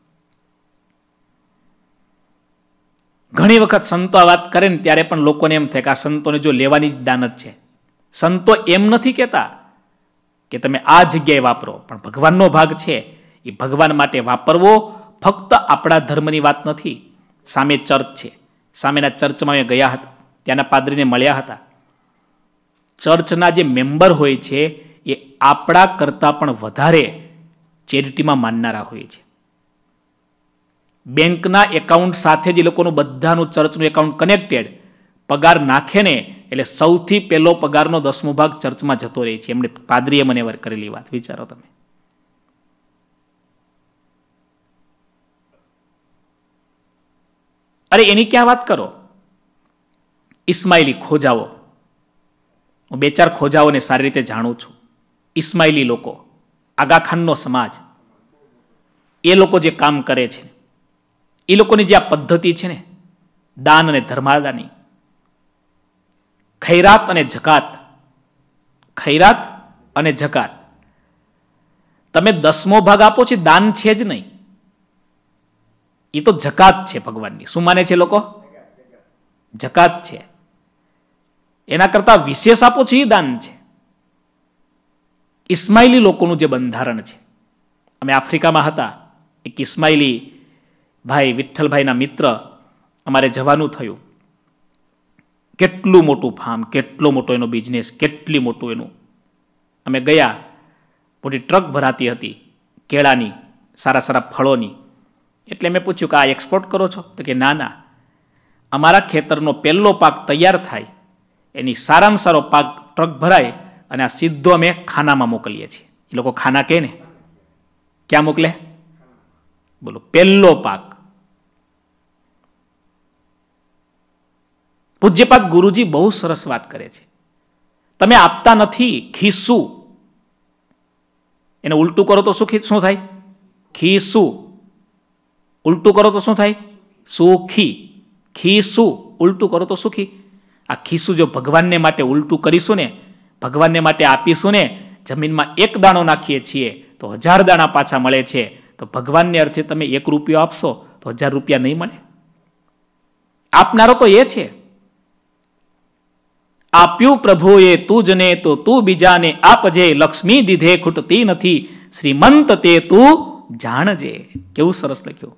ઘણી વખત સંતો આ વાત કરે ને ત્યારે પણ લોકોને એમ થાય કે આ સંતોને જો લેવાની જ દાનત છે. સંતો એમ નથી કહેતા કે તમે આ જગ્યાએ વાપરો, પણ ભગવાનનો ભાગ છે એ ભગવાન માટે વાપરવો. ફક્ત આપણા ધર્મની વાત નથી. સામે ચર્ચ છે, સામેના ચર્ચમાં અમે ગયા હતા, ત્યાંના પાદરીને મળ્યા હતા. ચર્ચના જે મેમ્બર હોય છે એ આપણા કરતાં પણ વધારે ચેરિટીમાં માનનારા હોય છે. બેંકના એકાઉન્ટ સાથે જ એ લોકોનું બધાનું ચર્ચનું એકાઉન્ટ કનેક્ટેડ. પગાર નાખે ને એટલે સૌથી પહેલો પગારનો દસમો ભાગ ચર્ચમાં જતો રહે છે. એમણે પાદરીએ મને કરેલી વાત વિચારો તમે. અરે એની ક્યાં વાત કરો? ઇસ્માઇલી ખોજાઓ, હું બે ચાર ખોજાઓને સારી રીતે જાણું છું. ઇસ્માઇલી લોકો, આગા ખાનનો સમાજ, એ લોકો જે કામ કરે છે, એ લોકોની જે આ પદ્ધતિ છે ને, દાન અને ધર્માદાની, ખૈરાત અને જકાત, ખૈરાત અને જકાત, તમે દસમો ભાગ આપો છો, દાન છે જ નહીં, એ તો જકાત છે ભગવાનની. શું માને છે લોકો? જકાત છે. એના કરતા વિશેષ આપો છો એ દાન છે. ઇસ્માઇલી લોકોનું જે બંધારણ છે, અમે આફ્રિકામાં હતા, એક ઇસ્માઇલી ભાઈ વિઠ્ઠલભાઈના મિત્ર અમારે જવાનું થયું. કેટલું મોટું ફાર્મ, કેટલો મોટો એનો બિઝનેસ, કેટલી મોટું એનું. અમે ગયા, મોટી ટ્રક ભરાતી હતી કેળાની, સારા સારા ફળોની. એટલે મેં પૂછ્યું કે આ એક્સપોર્ટ કરો છો? તો કે ના ના, અમારા ખેતરનો પહેલો પાક તૈયાર થાય એની સારામાં સારો પાક ટ્રક ભરાય અને આ સીધો અમે ખાનામાં મોકલીએ છીએ. એ લોકો ખાના કહે ને, ક્યાં મોકલે? બોલો, પહેલો પાક. પૂજ્યપાદ ગુરુજી બહુ સરસ વાત કરે છે. તમે આપતા નથી, ખીસું. એને ઉલટું કરો તો શું શું થાય? ખીસું. ઉલટું કરો તો શું થાય? સુખી. ખીસું ઉલટું કરો તો સુખી. આ ખીસું જો ભગવાનને માટે ઉલટું કરીશું ને, ભગવાનને માટે આપીશું ને, જમીનમાં એક દાણો નાખીએ છીએ તો હજાર દાણા પાછા મળે છે. તો ભગવાનને અર્થે તમે એક રૂપિયો આપશો તો હજાર રૂપિયા નહીં મળે? આપનારો તો એ છે. આપ્યું પ્રભુએ તુજને તો તું બીજાને આપજે, લક્ષ્મી દીધે ખૂટતી નથી, શ્રીમંત તે તું જાણજે. કેવું સરસ લખ્યું.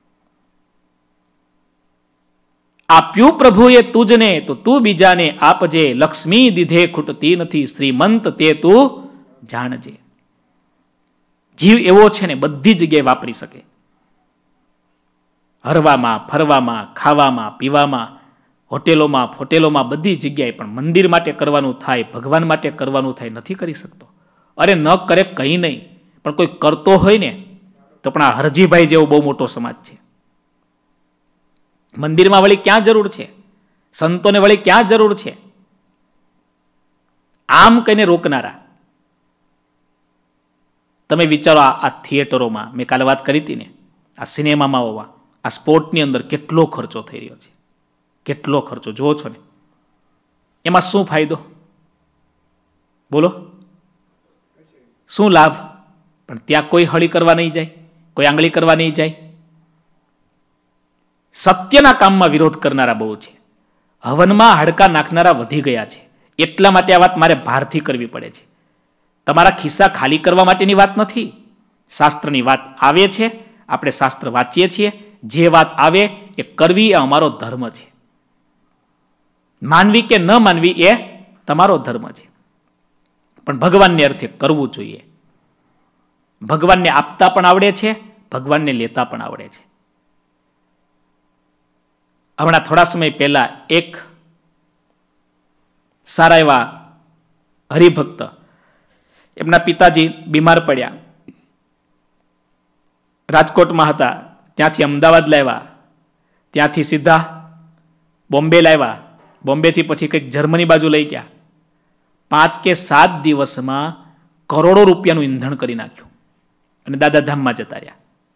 આપ્યું પ્રભુએ તુજને તો તું બીજાને આપજે, લક્ષ્મી દીધે ખૂટતી નથી, શ્રીમંત તે તું જાણજે. જીવ એવો છે ને બધી જગ્યાએ વાપરી શકે. હરવામાં, ફરવામાં, ખાવામાં, પીવામાં, હોટેલોમાં, ફોટેલોમાં, બધી જગ્યાએ. પણ મંદિર માટે કરવાનું થાય, ભગવાન માટે કરવાનું થાય, નથી કરી શકતો. અરે ન કરે કંઈ નહીં, પણ કોઈ કરતો હોય ને તો પણ આ હરજીભાઈ જેવો બહુ મોટો સમાજ છે. મંદિરમાં વળી ક્યાં જરૂર છે? સંતોને વળી ક્યાં જરૂર છે? આમ કહીને રોકનારા. તમે વિચારો, આ થિયેટરોમાં મેં કાલે વાત કરી હતી ને, આ સિનેમામાં હોવા, આ સ્પોર્ટની અંદર કેટલો ખર્ચો થઈ રહ્યો છે. કેટલો ખર્ચો જુઓ છો ને. એમાં શું ફાયદો બોલો? શું લાભ? પણ ત્યાં કોઈ હળી કરવા નહીં જાય, કોઈ આંગળી કરવા નહીં જાય. સત્યના કામમાં વિરોધ કરનારા બહુ છે. હવનમાં હાડકા નાખનારા વધી ગયા છે. એટલા માટે આ વાત મારે ભારથી કરવી પડે છે. તમારા ખિસ્સા ખાલી કરવા માટેની વાત નથી. શાસ્ત્રની વાત આવે છે, આપણે શાસ્ત્ર વાંચીએ છીએ. જે વાત આવે એ કરવી એ અમારો ધર્મ છે. માનવી કે ન માનવી એ તમારો ધર્મ છે. પણ ભગવાનને અર્થે કરવું જોઈએ. ભગવાનને આપતા પણ આવડે છે, ભગવાનને લેતા પણ આવડે છે. હમણાં થોડા સમય પહેલા એક સારા એવા હરિભક્ત, એમના પિતાજી બીમાર પડ્યા, રાજકોટમાં હતા, ત્યાંથી અમદાવાદ લાવ્યા, ત્યાંથી સીધા બોમ્બે લાવ્યા, બોમ્બેથી પછી કંઈક જર્મની બાજુ લઈ ગયા. પાંચ કે સાત દિવસમાં કરોડો રૂપિયાનું ઈંધણ કરી નાખ્યું અને દાદાધામમાં જતા રહ્યા.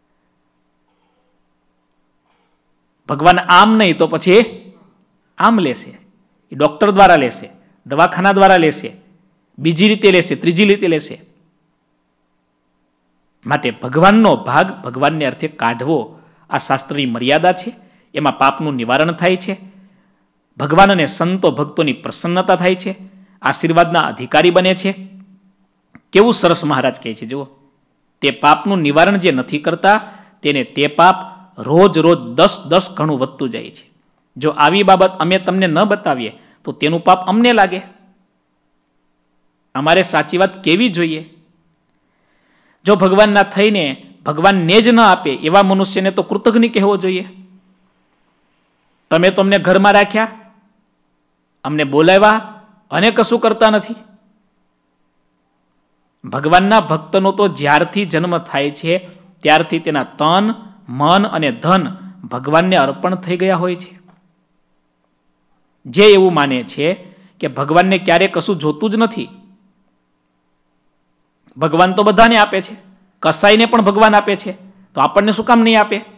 ભગવાન આમ નહીં તો પછી આમ લેશે. એ ડોક્ટર દ્વારા લેશે, દવાખાના દ્વારા લેશે, બીજી રીતે લેશે, ત્રીજી રીતે લેશે. માટે ભગવાનનો ભાગ ભગવાનને અર્થે કાઢવો આ શાસ્ત્રની મર્યાદા છે. એમાં પાપનું નિવારણ થાય છે. ભગવાન અને સંતો ભક્તોની પ્રસન્નતા થાય છે. આશીર્વાદના અધિકારી બને છે. કેવું સરસ મહારાજ કહે છે, જુઓ, તે પાપનું નિવારણ જે નથી કરતા તેને તે પાપ રોજ રોજ દસ દસ ગણું વધતું જાય છે. જો આવી બાબત અમે તમને ન બતાવીએ તો તેનું પાપ અમને લાગે. અમારે સાચી વાત કેવી જોઈએ. જો ભગવાનના થઈને ભગવાનને જ ન આપે એવા મનુષ્યને તો કૃતજ્ઞ કહેવો જોઈએ. તમે તો અમને ઘરમાં રાખ્યા, અમને બોલાવ્યા અને કશું કરતા નથી. ભગવાનના ભક્તનો તો જ્યારથી જન્મ થાય છે ત્યારથી તેના તન, મન અને ધન ભગવાનને અર્પણ થઈ ગયા હોય છે. જે એવું માને છે કે ભગવાનને ક્યારે કશું જોતું જ નથી, ભગવાન તો બધાને આપે છે, કસાઈને પણ ભગવાન આપે છે, તો આપણને શું કામ નહીં આપે?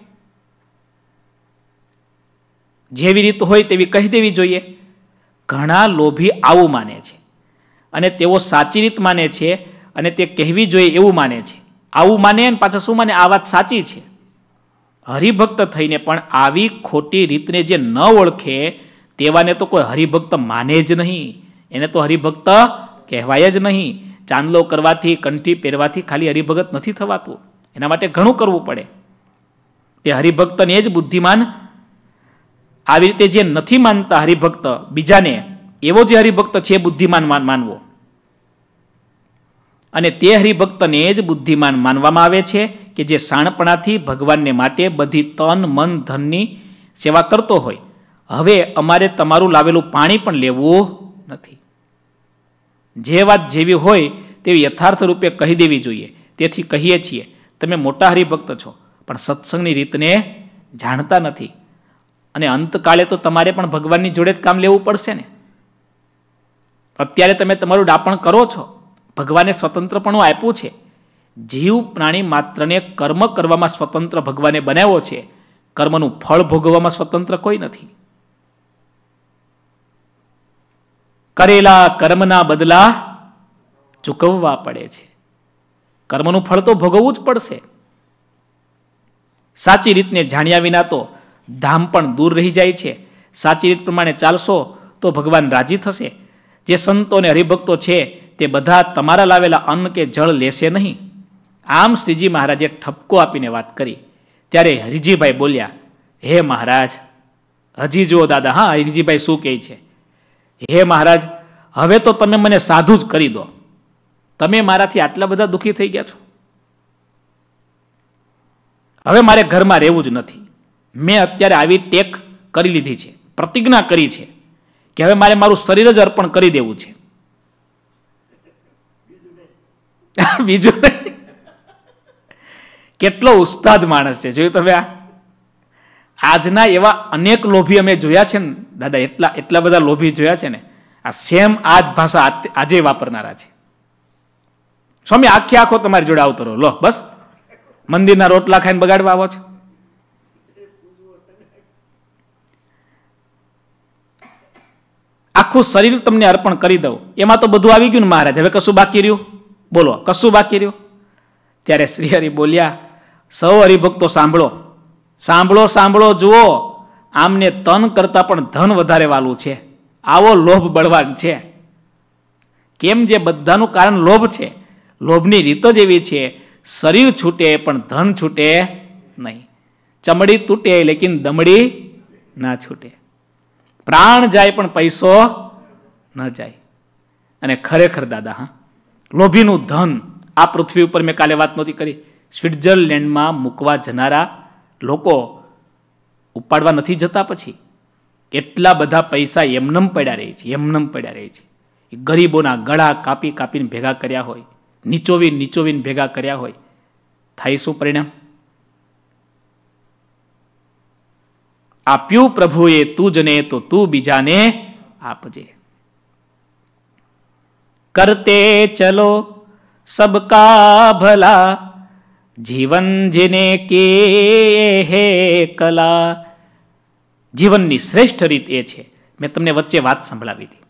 જેવી રીત હોય તેવી કહી દેવી જોઈએ. ઘણા લોભી આવું માને છે અને તેઓ સાચી રીત માને છે અને તે કહેવી જોઈએ એવું માને છે. આવું માને અને પાછા શું માને? આ વાત સાચી છે. હરિભક્ત થઈને પણ આવી ખોટી રીતને જે ન ઓળખે તેવાને તો કોઈ હરિભક્ત માને જ નહીં. એને તો હરિભક્ત કહેવાય જ નહીં. ચાંદલો કરવાથી, કંઠી પહેરવાથી ખાલી હરિભગત નથી થવાતું. એના માટે ઘણું કરવું પડે. તે હરિભક્તને જ બુદ્ધિમાન. આવી રીતે જે નથી માનતા હરિભક્ત બીજાને, એવો જે હરિભક્ત છે બુદ્ધિમાન માનવો. અને તે હરિભક્તને જ બુદ્ધિમાન માનવામાં આવે છે કે જે શાણપણાથી ભગવાનને માટે બધી તન, મન, ધનની સેવા કરતો હોય. હવે અમારે તમારું લાવેલું પાણી પણ લેવું નથી. જે વાત જેવી હોય તેવી યથાર્થ રૂપે કહી દેવી જોઈએ. તેથી કહીએ છીએ, તમે મોટા હરિભક્ત છો પણ સત્સંગની રીતને જાણતા નથી. અને અંતકાળે તો તમારે પણ ભગવાનની જોડે જ કામ લેવું પડશે ને. અત્યારે તમે તમારું ડાપણ કરો છો. ભગવાને સ્વતંત્રપણું આપ્યું છે. જીવ પ્રાણી માત્રને કર્મ કરવામાં સ્વતંત્ર ભગવાને બનાવ્યો છે. કર્મનું ફળ ભોગવવામાં સ્વતંત્ર કોઈ નથી. કરેલા કર્મના બદલા ચૂકવવા પડે છે. કર્મનું ફળ તો ભોગવવું જ પડશે. સાચી રીતને જાણ્યા વિના તો ધામ પણ દૂર રહી જાય છે. સાચી રીત પ્રમાણે ચાલશો તો ભગવાન રાજી થશે. જે સંતો અને હરિભક્તો છે તે બધા તમારા લાવેલા અન્ન કે જળ લેશે નહીં. આમ શ્રીજી મહારાજે ઠપકો આપીને વાત કરી. ત્યારે હરિજીભાઈ બોલ્યા, હે મહારાજ, હજી જુઓ દાદા, હા હરિજીભાઈ શું કહે છે, હે મહારાજ, હવે તો તમે મને સાધુ જ કરી દો. તમે મારાથી આટલા બધા દુઃખી થઈ ગયા છો. હવે મારે ઘરમાં રહેવું જ નથી. મેં અત્યારે આવી ટેક કરી લીધી છે, પ્રતિજ્ઞા કરી છે કે હવે મારે મારું શરીર જ અર્પણ કરી દેવું છે. બીજું નહીં. કેટલો ઉસ્તાદ માણસ છે, જોયું તમે? આ આજના એવા અનેક લોભી અમે જોયા છે ને દાદા, એટલા એટલા બધા લોભી જોયા છે ને, આ સેમ આ જ ભાષા આજે વાપરનારા છે. સ્વામી આખે આખો તમારી જોડે આવતો રહો, લો બસ મંદિરના રોટલા ખાઈને બગાડવા આવો છો. આખું શરીર તમને અર્પણ કરી દઉં, એમાં તો બધું આવી ગયું ને મહારાજ, હવે કશું બાકી રહ્યું? બોલો, કશું બાકી રહ્યું? ત્યારે શ્રી હરિ બોલ્યા, સૌ હરિભક્તો સાંભળો, સાંભળો સાંભળો જુઓ, આમને તન કરતા પણ ધન વધારે વાલું છે. આવો લોભ બળવાન છે. કેમ? જે બધાનું કારણ લોભ છે. લોભની રીત જ એવી છે, શરીર છૂટે પણ ધન છૂટે નહીં. ચમડી તૂટે લેકિન દમડી ના છૂટે. પ્રાણ જાય પણ પૈસો ન જાય. અને ખરેખર દાદા, હા, લોભીનું ધન આ પૃથ્વી ઉપર, મેં કાલે વાત નહોતી કરી, સ્વિટ્ઝરલેન્ડમાં મૂકવા જનારા લોકો ઉપાડવા નથી જતા. પછી એટલા બધા પૈસા એમનેમ પડ્યા રહે છે, એમનેમ પડ્યા રહે છે. ગરીબોના ગળા કાપી કાપીને ભેગા કર્યા હોય, નીચોવીને નીચોવીને ભેગા કર્યા હોય. થાય શું પરિણામ? આપ્યું પ્રભુએ તુજને તો તું બીજાને આપજે. કરતે ચલો સબકા ભલા, જીવન જેને કે હે કલા. જીવનની શ્રેષ્ઠ રીત એ છે, મેં તમને વચ્ચે વાત સંભળાવી હતી,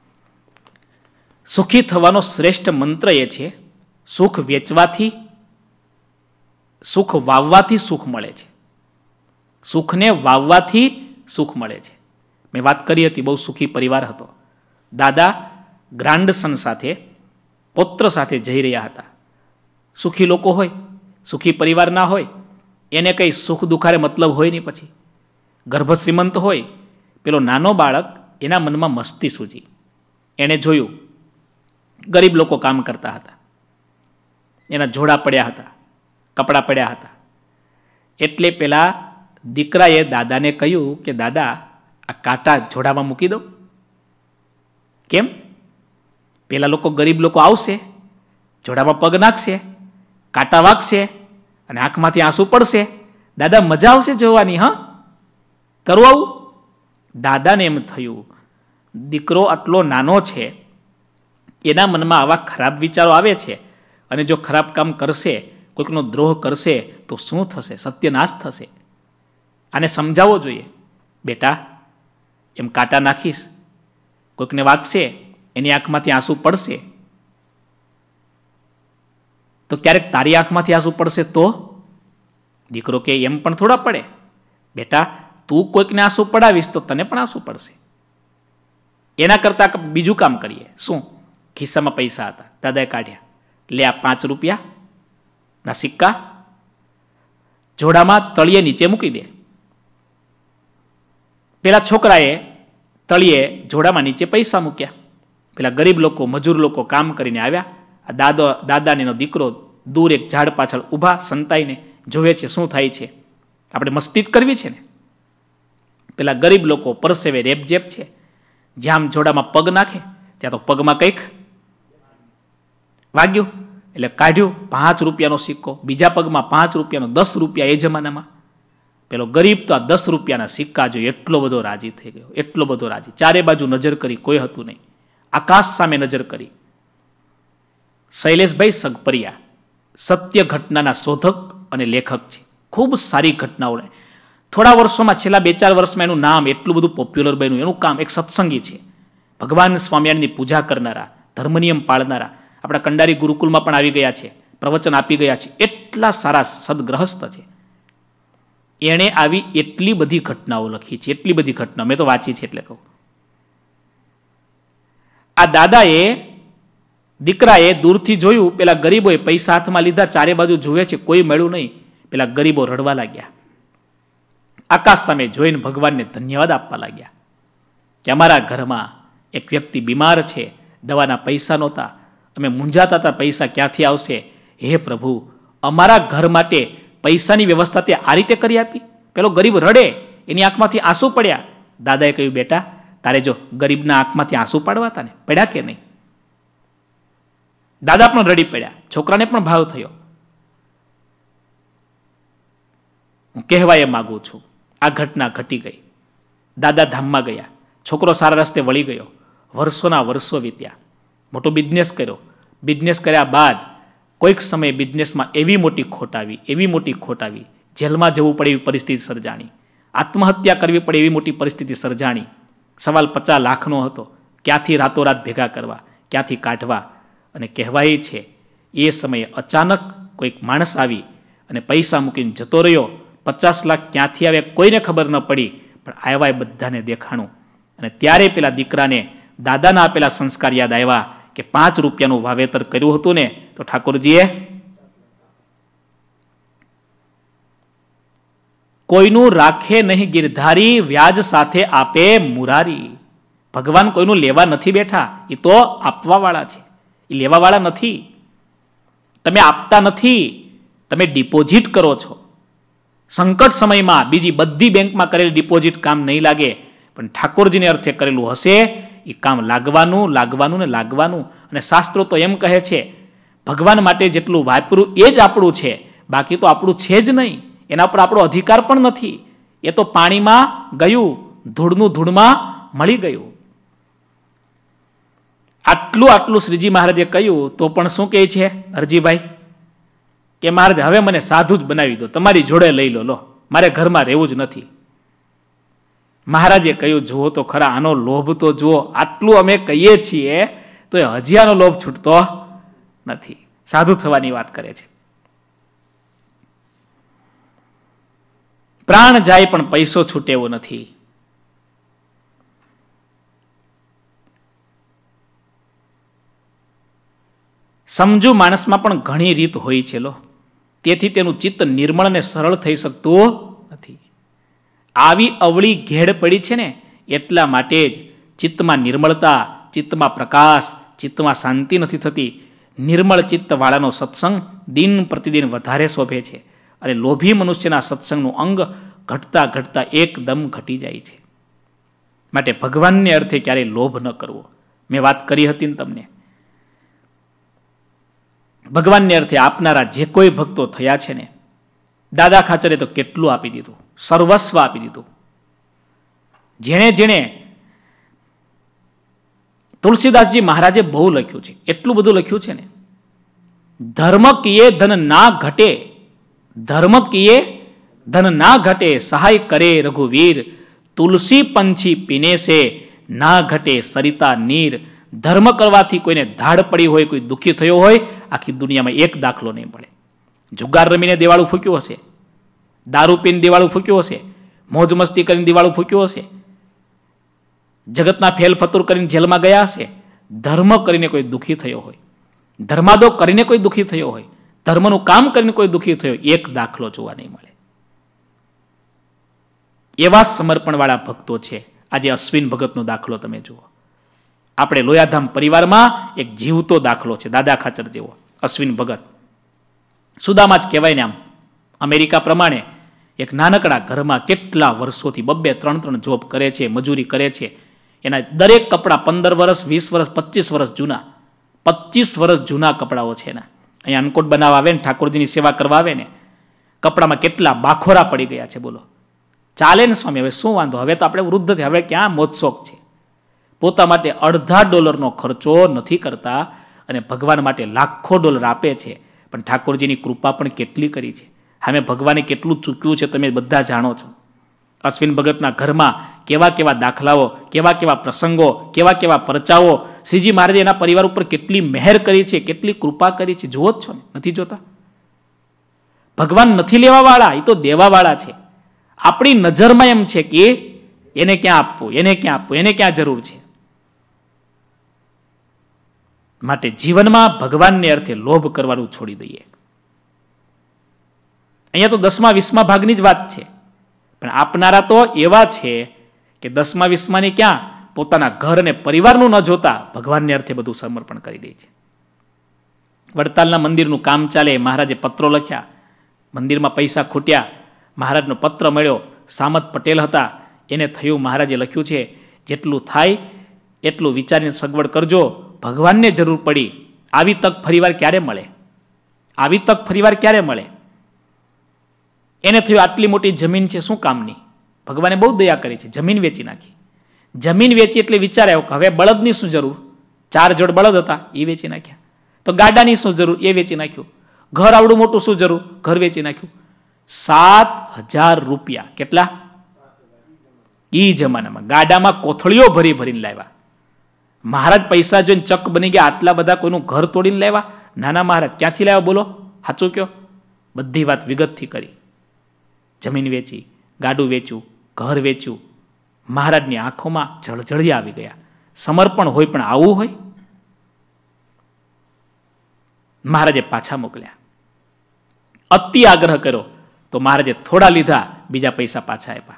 સુખી થવાનો શ્રેષ્ઠ મંત્ર એ છે, સુખ વેચવાથી, સુખ વાવવાથી સુખ મળે છે. સુખને વાવવાથી સુખ મળે છે. મેં વાત કરી હતી, બહુ સુખી પરિવાર હતો. દાદા ગ્રાન્ડસન સાથે, પૌત્ર સાથે જઈ રહ્યા હતા. સુખી લોકો હોય, સુખી પરિવાર ના હોય, એને કંઈ સુખ દુખારે મતલબ હોય નહીં. પછી ગર્ભ શ્રીમંત હોય, પેલો નાનો બાળક, એના મનમાં મસ્તી સૂજી. એણે જોયું ગરીબ લોકો કામ કરતા હતા, એના જોડા પડ્યા હતા, કપડાં પડ્યા હતા. એટલે પેલા દીકરાએ દાદાને કહ્યું કે દાદા, આ કાંટા જોડામાં મૂકી દો. કેમ? પેલા લોકો, ગરીબ લોકો આવશે, જોડામાં પગ નાખશે, કાંટા વાગશે અને આંખમાંથી આંસુ પડશે. દાદા મજા આવશે જોવાની. હા, કરવું આવું? દાદાને એમ થયું, દીકરો આટલો નાનો છે, એના મનમાં આવા ખરાબ વિચારો આવે છે, અને જો ખરાબ કામ કરશે, કોઈકનો દ્રોહ કરશે તો શું થશે? સત્યનાશ થશે. આને સમજાવવો જોઈએ, બેટા એમ કાંટા નાખીશ, કોઈકને વાગશે, એની આંખમાંથી આંસુ પડશે, તો ક્યારેક તારી આંખમાંથી આંસુ પડશે તો? દીકરો કે એમ પણ થોડા પડે. બેટા તું કોઈકને આંસુ પડાવીશ તો તને પણ આંસુ પડશે. એના કરતાં બીજું કામ કરીએ. શું? ખિસ્સામાં પૈસા હતા, દાદાએ કાઢ્યા. લે આ પાંચ રૂપિયા ના સિક્કા જોડામાં તળિયે નીચે મૂકી દે. પેલા છોકરાએ તળિયે જોડામાં નીચે પૈસા મૂક્યા. પેલા ગરીબ લોકો, મજૂર લોકો કામ કરીને આવ્યા. આ દાદો દાદાને એનો દીકરો દૂર એક ઝાડ પાછળ ઊભા સંતાઈને જોવે છે, શું થાય છે. આપણે મસ્તી જ કરવી છે ને. પેલા ગરીબ લોકો પરસેવે રેપજેપ છે, જ્યાં જોડામાં પગ નાખે ત્યાં તો પગમાં કંઈક વાગ્યું, એટલે કાઢ્યું પાંચ રૂપિયાનો સિક્કો, બીજા પગમાં પાંચ રૂપિયાનો, દસ રૂપિયા એ જમાનામાં. પેલો ગરીબ તો આ દસ રૂપિયાના સિક્કા જોઈ એટલો બધો રાજી થઈ ગયો, એટલો બધો રાજી. ચારે બાજુ નજર કરી, કોઈ હતું નહીં. આકાશ સામે નજર કરી. શૈલેષભાઈ સગપરિયા સત્ય ઘટનાના શોધક અને લેખક છે. ખૂબ સારી ઘટનાઓ. થોડા વર્ષોમાં, છેલ્લા બે ચાર વર્ષમાં એનું નામ એટલું બધું પોપ્યુલર બન્યું. એનું કામ, એક સત્સંગી છે, ભગવાન સ્વામિનારાયણની પૂજા કરનારા, ધર્મનિયમ પાળનારા આપણા કંડારી ગુરુકુલમાં પણ આવી ગયા છે, પ્રવચન આપી ગયા છે, એટલા સારા સદગ્રહસ્થ છે. એણે આવી એટલી બધી ઘટનાઓ લખી છે, એટલી બધી ઘટના મેં તો વાંચી છે. એટલે કહું, આ દાદાએ, દીકરાએ દૂરથી જોયું, પેલા ગરીબોએ પૈસા હાથમાં લીધા, ચારે બાજુ જોવે છે, કોઈ મળ્યું નહીં. પેલા ગરીબો રડવા લાગ્યા, આકાશ સામે જોઈને ભગવાનને ધન્યવાદ આપવા લાગ્યા કે અમારા ઘરમાં એક વ્યક્તિ બીમાર છે, દવાના પૈસા નહોતા, અમે મૂંઝાતા હતા, પૈસા ક્યાંથી આવશે. હે પ્રભુ, અમારા ઘર માટે પૈસાની વ્યવસ્થા તે આ રીતે કરી આપી. પેલો ગરીબ રડે, એની આંખમાંથી આંસુ પડ્યા. દાદાએ કહ્યું, બેટા, તારે જો ગરીબના આંખમાંથી આંસુ પાડવા હતા ને, પડ્યા કે નહીં? દાદા પણ રડી પડ્યા, છોકરાને પણ ભાવ થયો. હું કહેવા એ માગું છું, આ ઘટના ઘટી ગઈ. દાદા ધામમાં ગયા, છોકરો સારા રસ્તે વળી ગયો. વર્ષોના વર્ષો વીત્યા, મોટો બિઝનેસ કર્યો. બિઝનેસ કર્યા બાદ કોઈક સમયે બિઝનેસમાં એવી મોટી ખોટ આવી, એવી મોટી ખોટ આવી, જેલમાં જવું પડે એવી પરિસ્થિતિ સર્જાણી, આત્મહત્યા કરવી પડે એવી મોટી પરિસ્થિતિ સર્જાણી. સવાલ પચાસ લાખનો હતો, ક્યાંથી રાતોરાત ભેગા કરવા, ક્યાંથી કાઢવા. અને કહેવાય છે એ સમયે અચાનક કોઈક માણસ આવી અને પૈસા મૂકીને જતો રહ્યો. પચાસ લાખ ક્યાંથી આવે કોઈને ખબર ન પડી, પણ આવ્યા એ બધાને દેખાણું. અને ત્યારે પેલા દીકરાને દાદાના આપેલા સંસ્કાર યાદ આવ્યા કે પાંચ રૂપિયાનું વાવેતર કર્યું હતું ને, તો ઠાકોરજીએ કોઈનું રાખે નહીં ગિરધારી, વ્યાજ સાથે આપે મુરારી. ભગવાન કોઈનું લેવા નથી બેઠા, એ તો આપવા વાળા છે, એ લેવા વાળા નથી. તમે આપતા નથી, તમે ડિપોઝિટ કરો છો. સંકટ સમયમાં બીજી બધી બેંકમાં કરેલી ડિપોઝિટ કામ નહીં લાગે, પણ ઠાકોરજીને અર્થે કરેલું હશે એ કામ લાગવાનું, લાગવાનું ને લાગવાનું. અને શાસ્ત્રો તો એમ કહે છે, ભગવાન માટે જેટલું વાપર્યું એ જ આપણું છે, બાકી તો આપણું છે જ નહીં, એના પર આપણો અધિકાર પણ નથી. એ તો પાણીમાં ગયું, ધૂળનું ધૂળમાં મળી ગયું. આટલું આટલું શ્રીજી મહારાજે કહ્યું તો પણ શું કહે છે હરજીભાઈ કે મહારાજ હવે મને સાધુ જ બનાવી દો, તમારી જોડે લઈ લો, લો મારે ઘરમાં રહેવું જ નથી. મહારાજે કહ્યું, જુઓ તો ખરા, આનો લોભ તો જુઓ, આટલું અમે કહીએ છીએ તો એ હજી આનો લોભ છૂટતો નથી. સાધુ થવાની વાત કરે છે. પ્રાણ જાય પણ પૈસો છૂટે એવો નથી. સમજુ માણસમાં પણ ઘણી રીત હોય છે લો, તેથી તેનું ચિત્ત નિર્મળ અને સરળ થઈ શકતું નથી. આવી અવળી ઘેડ પડી છે ને, એટલા માટે જ ચિત્તમાં નિર્મળતા, ચિત્તમાં પ્રકાશ, ચિત્તમાં શાંતિ નથી થતી. નિર્મળ ચિત્તવાળાનો સત્સંગ દિન પ્રતિદિન વધારે શોભે છે, અને લોભી મનુષ્યના સત્સંગનું અંગ ઘટતા ઘટતા એકદમ ઘટી જાય છે. માટે ભગવાનને અર્થે ક્યારેય લોભ ન કરવો. મેં વાત કરી હતી ને તમને, ભગવાનને અર્થે આપનારા જે કોઈ ભક્તો થયા છે ને, દાદા ખાચરે તો કેટલું આપી દીધું, સર્વસ્વ આપી દીધું. જેણે જેણે તુલસીદાસજી મહારાજે બહુ લખ્યું છે, એટલું બધું લખ્યું છે ને, ધર્મ કિયે ધન ના ઘટે, ધર્મ કિયે ધન ના ઘટે, સહાય કરે રઘુવીર, તુલસી પંછી પીને સે ના ઘટે સરિતા નીર. ધર્મ કરવાથી કોઈને ધાડ પડી હોય, કોઈ દુઃખી થયો હોય, આખી દુનિયામાં એક દાખલો નહીં મળે. જુગાર રમીને દિવાળું ફૂક્યું હશે, દારૂ પીને દિવાળું ફૂક્યું હશે, મોજ મસ્તી કરીને દિવાળું ફૂક્યું હશે, જગતના ફેલ ફતુર કરીને જેલમાં ગયા હશે. ધર્મ કરીને કોઈ દુઃખી થયો હોય, ધર્માદો કરીને કોઈ દુઃખી થયો હોય, ધર્મનું કામ કરીને કોઈ દુઃખી થયો, એક દાખલો જોવા નહીં મળે. એવા સમર્પણવાળા ભક્તો છે. આજે અશ્વિન ભગતનો દાખલો તમે જુઓ. આપણે લોયાધામ પરિવારમાં એક જીવતો દાખલો છે, દાદા ખાચર જેવો અશ્વિન ભગત. સુદામાં જ કહેવાય ને, આમ અમેરિકા પ્રમાણે એક નાનકડા ઘરમાં કેટલા વર્ષોથી બબ્બે ત્રણ ત્રણ જોબ કરે છે, મજૂરી કરે છે. એના દરેક કપડાં પંદર વર્ષ, વીસ વર્ષ, પચીસ વર્ષ જૂના, પચીસ વર્ષ જૂના કપડાઓ છે એના. અહીંયા અન્નકોટ બનાવવા આવે ને, ઠાકોરજીની સેવા કરવા આવે ને, કપડામાં કેટલા બાખોરા પડી ગયા છે. બોલો, ચાલે ને સ્વામી, હવે શું વાંધો, હવે તો આપણે વૃદ્ધ છે, હવે ક્યાં મોજશોખ છે. પોતા માટે અડધા ડોલરનો ખર્ચો નથી કરતા અને ભગવાન માટે લાખો ડોલર આપે છે. પણ ઠાકોરજીની કૃપા પણ કેટલી કરી છે, સામે ભગવાને કેટલું ચૂક્યું છે તમે બધા જાણો છો. અશ્વિન ભગતના ઘરમાં કેવા કેવા દાખલાઓ, કેવા કેવા પ્રસંગો, કેવા કેવા પરચાઓ, શ્રીજી મહારાજે એના પરિવાર ઉપર કેટલી મહેર કરી છે, કેટલી કૃપા કરી છે, જુઓ જ છો ને, નથી જોતા? ભગવાન નથી લેવાવાળા, એ તો દેવાવાળા છે. આપણી નજરમાં એમ છે કે એને ક્યાં આપવું, એને ક્યાં આપવું, એને ક્યાં જરૂર છે. માટે જીવનમાં ભગવાનને અર્થે લોભ કરવાનું છોડી દઈએ. અહીંયા તો દસમા વીસમા ભાગની જ વાત છે, પણ આપનારા તો એવા છે કે દસમા વીસમાની ક્યાં પોતાના ઘર અને પરિવારનું ન જોતા ભગવાનને અર્થે બધું સમર્પણ કરી દે છે. વડતાલના મંદિરનું કામ ચાલે, મહારાજે પત્રો લખ્યા, મંદિરમાં પૈસા ખૂટ્યા, મહારાજનો પત્ર મળ્યો, સામત પટેલ હતા, એને થયું મહારાજે લખ્યું છે જેટલું થાય એટલું વિચારીને સગવડ કરજો, ભગવાનને જરૂર પડી. આવી તક ફરીવાર ક્યારે મળે? આવી તક ફરીવાર ક્યારે મળે? એને થયું આટલી મોટી જમીન છે, શું કામની? ભગવાને બહુ દયા કરી છે, જમીન વેચી નાખી. જમીન વેચી એટલે વિચાર આવ્યો કે હવે બળદની શું જરૂર? ચાર જોડ બળદ હતા, એ વેચી નાખ્યા. તો ગાડાની શું જરૂર? એ વેચી નાખ્યું. ઘર આવડું મોટું શું જરૂર? ઘર વેચી નાખ્યું. સાત હજાર રૂપિયા. કેટલા? ઈ જમાનામાં ગાડામાં કોથળીઓ ભરી ભરીને લાવ્યા. મહારાજ પૈસા જોઈને ચક બની ગયા, આટલા બધા કોઈનું ઘર તોડીને લાવ્યા? નાના મહારાજ ક્યાંથી લાવ્યા બોલો? સાચું કયો? બધી વાત વિગતથી કરી. જમીન વેચી, ગાડું વેચ્યું, ઘર વેચ્યું. મહારાજની આંખોમાં જળજળિયા આવી ગયા. સમર્પણ હોય પણ આવું હોય? મહારાજે પાછા મોકલ્યા. અતિ આગ્રહ કર્યો તો મહારાજે થોડા લીધા, બીજા પૈસા પાછા આપ્યા.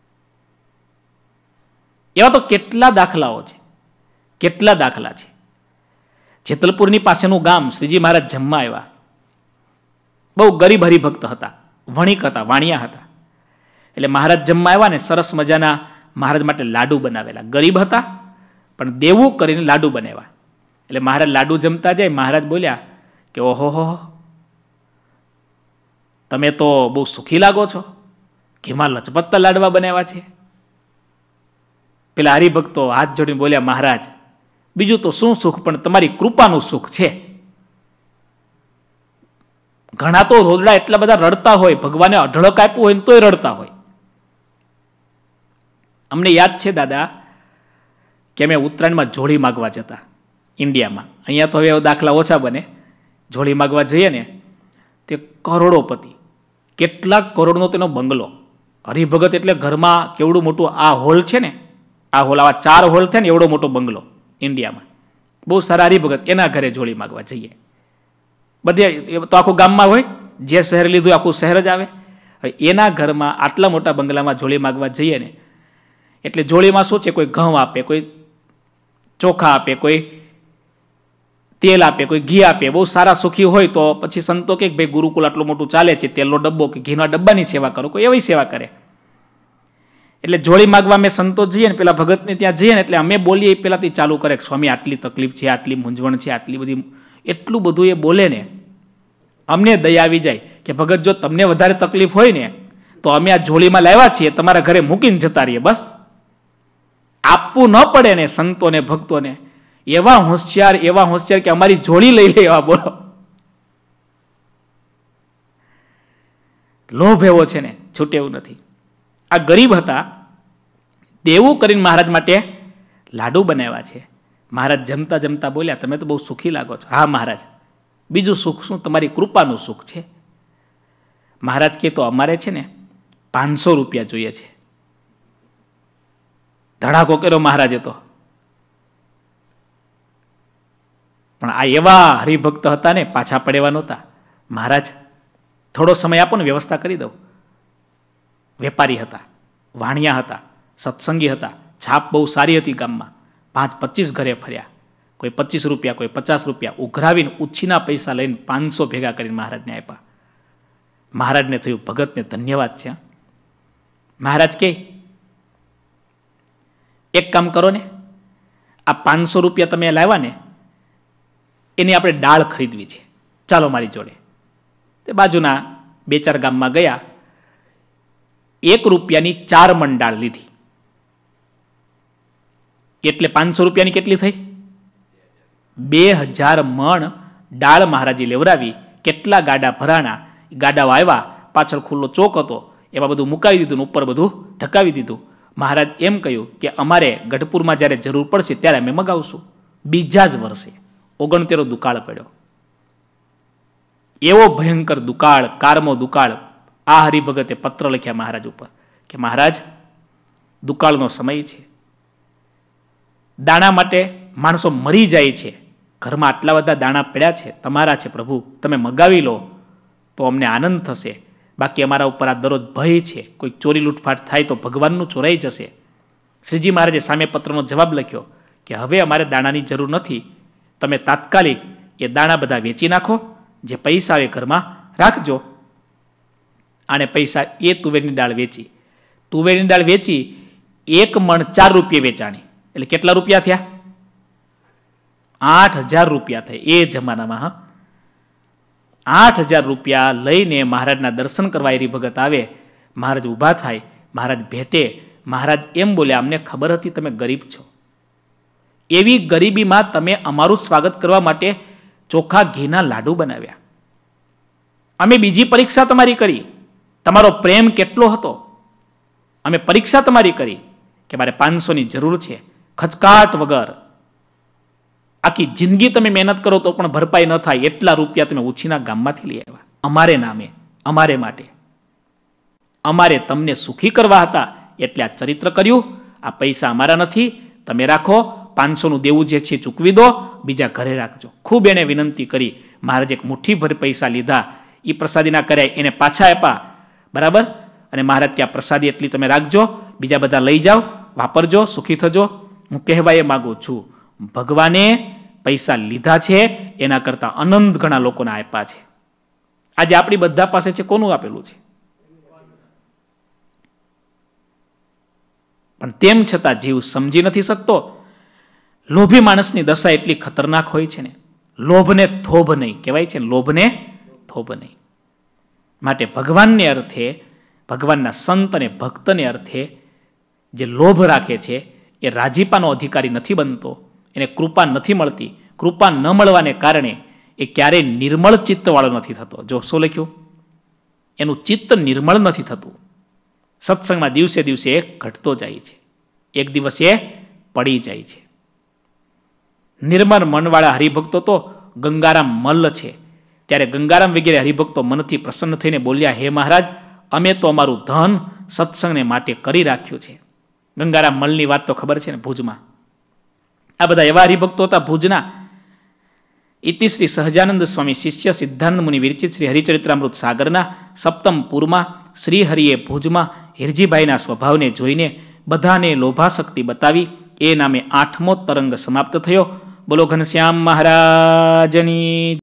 એવા તો કેટલા દાખલાઓ છે, કેટલા દાખલા છે. જેતલપુરની પાસેનું ગામ શ્રીજી મહારાજ જમવા આવ્યા. બહુ ગરીબ હરિભક્ત હતા, વણિક હતા, વાણિયા હતા. એટલે મહારાજ જમવા આવ્યા ને સરસ મજાના મહારાજ માટે લાડુ બનાવેલા. ગરીબ હતા પણ દેવું કરીને લાડુ બનાવ્યા. એટલે મહારાજ લાડુ જમતા જાય, મહારાજ બોલ્યા કે ઓહો હો, તમે તો બહુ સુખી લાગો છો, ઘીમાં લચપતતા લાડવા બનાવ્યા છે. પેલા હરિભક્તો હાથ જોડીને બોલ્યા, મહારાજ બીજું તો શું સુખ, પણ તમારી કૃપાનું સુખ છે. ઘણા તો રોદડા એટલા બધા રડતા હોય, ભગવાને અઢળક આપ્યું હોય ને તોય રડતા હોય. અમને યાદ છે દાદા કે અમે ઉત્તરાયણમાં જોડી માગવા જતા ઇન્ડિયામાં. અહીંયા તો હવે દાખલા ઓછા બને. જોડી માગવા જઈએ ને તે કરોડોપતિ, કેટલાક કરોડનો તેનો બંગલો. હરિભગત એટલે ઘરમાં કેવડું મોટું આ હોલ છે ને, આ હોલ આવા ચાર હોલ થાય ને એવડો મોટો બંગલો ઇન્ડિયામાં. બહુ સારા હરિભગત, એના ઘરે જોડી માગવા જઈએ. બધે તો આખું ગામમાં હોય, જે શહેર લીધું આખું શહેર જ આવે. એના ઘરમાં આટલા મોટા બંગલામાં જોડી માગવા જઈએ ને એટલે જોડીમાં શું છે, કોઈ ઘઉં આપે, કોઈ ચોખા આપે, કોઈ તેલ આપે, કોઈ ઘી આપે. બહુ સારા સુખી હોય તો પછી સંતો કે ભાઈ ગુરુકુળ આટલું મોટું ચાલે છે, તેલનો ડબ્બો કે ઘીના ડબ્બાની સેવા કરો, કોઈ એવી સેવા કરે. એટલે જોડી માગવા અમે સંતો જઈએ ને પેલા ભગતને ત્યાં જઈએ ને એટલે અમે બોલીએ પેલાથી ચાલુ કરે કે સ્વામી આટલી તકલીફ છે, આટલી મૂંઝવણ છે, આટલી બધી, એટલું બધું એ બોલે ને અમને દયા આવી જાય કે ભગત જો તમને વધારે તકલીફ હોય ને તો અમે આ જોડીમાં લાવ્યા છીએ, તમારા ઘરે મૂકીને જતા રહીએ. બસ આપવું ન પડે ને સંતોને ભક્તોને. એવા હોશિયાર, એવા હોશિયાર કે અમારી જોડી લઈ લે એવા. બોલો, લોભ એવો છે ને છૂટે એવું નથી. આ ગરીબ હતા, દેવું કરીને મહારાજ માટે લાડુ બનાવ્યા છે. મહારાજ જમતા જમતા બોલ્યા, તમે તો બહુ સુખી લાગો છો. હા મહારાજ, બીજું સુખ શું? તમારી કૃપાનું સુખ છે. મહારાજ કહે તો અમારે છે ને પાંચસો રૂપિયા જોઈએ છે. ધડાકો કર્યો મહારાજે તો. પણ આ એવા હરિભક્ત હતા ને, પાછા પડેવા નહોતા. મહારાજ થોડો સમય આપો ને, વ્યવસ્થા કરી દઉં. વેપારી હતા, વાણિયા હતા, સત્સંગી હતા, છાપ બહુ સારી હતી ગામમાં. પાંચ પચીસ ઘરે ફર્યા, કોઈ પચીસ રૂપિયા, કોઈ પચાસ રૂપિયા ઉઘરાવીને ઉછીના પૈસા લઈને પાંચસો ભેગા કરીને મહારાજને આપ્યા. મહારાજને થયું ભગતને ધન્યવાદ છે. મહારાજ કે એક કામ કરો ને, આ પાંચસો રૂપિયા તમે લાવ્યા ને એની આપણે ડાળ ખરીદવી છે, ચાલો મારી જોડે. તે બાજુના બે ચાર ગામમાં ગયા, એક રૂપિયાની ચાર મણ ડાળ લીધી. એટલે પાંચસો રૂપિયાની કેટલી થઈ? બે હજાર મણ ડાળ મહારાજી લેવડાવી. કેટલા ગાડા ભરાણા, ગાડા આવ્યા, પાછળ ખુલ્લો ચોક હતો, એમાં બધું મુકાવી દીધું, ઉપર બધું ઢકાવી દીધું. મહારાજ એમ કહ્યું કે અમારે ગઢપુરમાં જ્યારે જરૂર પડશે ત્યારે અમે મગાવશું. બીજા જ વર્ષે ઓગણતેરો દુકાળ પડ્યો. એવો ભયંકર દુકાળ, કારમો દુકાળ. આ હરિભગતે પત્ર લખ્યા મહારાજ ઉપર કે મહારાજ, દુકાળનો સમય છે, દાણા માટે માણસો મરી જાય છે, ઘરમાં આટલા બધા દાણા પડ્યા છે, તમારા છે પ્રભુ, તમે મગાવી લો તો અમને આનંદ થશે. બાકી અમારા ઉપર આ દરરોજ ભય છે, કોઈ ચોરી લૂંટફાટ થાય તો ભગવાનનું ચોરાઈ જશે. શ્રીજી મહારાજે સામે પત્રનો જવાબ લખ્યો કે હવે અમારે દાણાની જરૂર નથી, તમે તાત્કાલિક એ દાણા બધા વેચી નાખો, જે પૈસા આવે ઘરમાં રાખજો. અને પૈસા એ તુવેરની દાળ વેચી. તુવેરની દાળ વેચી એક મણ ચાર રૂપિયે વેચાણી. એટલે કેટલા રૂપિયા થયા? આઠ હજાર રૂપિયા થાય એ જમાનામાં. હા, આઠ હજાર રૂપિયા લઈને મહારાજના દર્શન કરવા હરિભગત આવે. મહારાજ ઊભા થાય, મહારાજ ભેટે. મહારાજ એમ બોલ્યા, અમને ખબર હતી તમે ગરીબ છો, એવી ગરીબીમાં તમે અમારું સ્વાગત કરવા માટે ચોખ્ખા ઘીના લાડુ બનાવ્યા. અમે બીજી પરીક્ષા તમારી કરી, તમારો પ્રેમ કેટલો હતો. અમે પરીક્ષા તમારી કરી કે મારે પાંચસોની જરૂર છે, ખચકાટ વગર. આખી જિંદગી તમે મહેનત કરો તો પણ ભરપાઈ ન થાય એટલા રૂપિયા તમે ઉછીના ગામમાંથી લઈ આવ્યા. અમારે નામે, અમારે માટે, અમારે તમને સુખી કરવા હતા એટલે આ ચરિત્ર કર્યું. આ પૈસા અમારા નથી, તમે રાખો. પાંચસોનું દેવું જે છે ચૂકવી દો, બીજા ઘરે રાખજો. ખૂબ એને વિનંતી કરી. મહારાજે એક મુઠ્ઠી ભર પૈસા લીધા. એ પ્રસાદીના કર્યા, એને પાછા આપ્યા. બરાબર. અને મહારાજ કે આ પ્રસાદી એટલી તમે રાખજો, બીજા બધા લઈ જાઓ, વાપરજો, સુખી થજો. હું કહેવા એ માગું છું, ભગવાને પૈસા લીધા છે એના કરતા અનંત ઘણા લોકોને આપ્યા છે. આજે આપણી બધા પાસે છે, કોનું આપેલું છે? પણ તેમ છતાં જીવ સમજી નથી શકતો. લોભી માણસની દશા એટલી ખતરનાક હોય છે ને. લોભને થોભ નહીં કહેવાય છે, લોભને થોભ નહીં. માટે ભગવાનને અર્થે, ભગવાનના સંત અને ભક્તને અર્થે જે લોભ રાખે છે એ રાજીપાનો અધિકારી નથી બનતો, એને કૃપા નથી મળતી. કૃપા ન મળવાને કારણે એ ક્યારેય નિર્મળ ચિત્તવાળો નથી થતો. જો શું લખ્યું? એનું ચિત્ત નિર્મળ નથી થતું. સત્સંગમાં દિવસે દિવસે એ ઘટતો જાય છે, એક દિવસ એ પડી જાય છે. નિર્મળ મનવાળા હરિભક્તો તો ગંગારામ મલ્લ છે. ત્યારે ગંગારામ વગેરે હરિભક્તો મનથી પ્રસન્ન થઈને બોલ્યા, હે મહારાજ, અમે તો અમારું ધન સત્સંગને માટે કરી રાખ્યું છે. ગંગારામ મલની વાત તો ખબર છે ને, ભુજમાં. આ બધા એવા હરિભક્તો હતા ભુજના. ઇતિ શ્રી સહજાનંદ સ્વામી શિષ્ય સિદ્ધાંત મુનિ વિરચિત શ્રી હરિચરિત્રામૃત સાગરના સપ્તમ પૂરમાં શ્રી હરિએ ભુજમાં હિરજીભાઈના સ્વભાવને જોઈને બધાને લોભાશક્તિ બતાવી એ નામે આઠમો તરંગ સમાપ્ત થયો. બોલો ઘનશ્યામ મહારાજની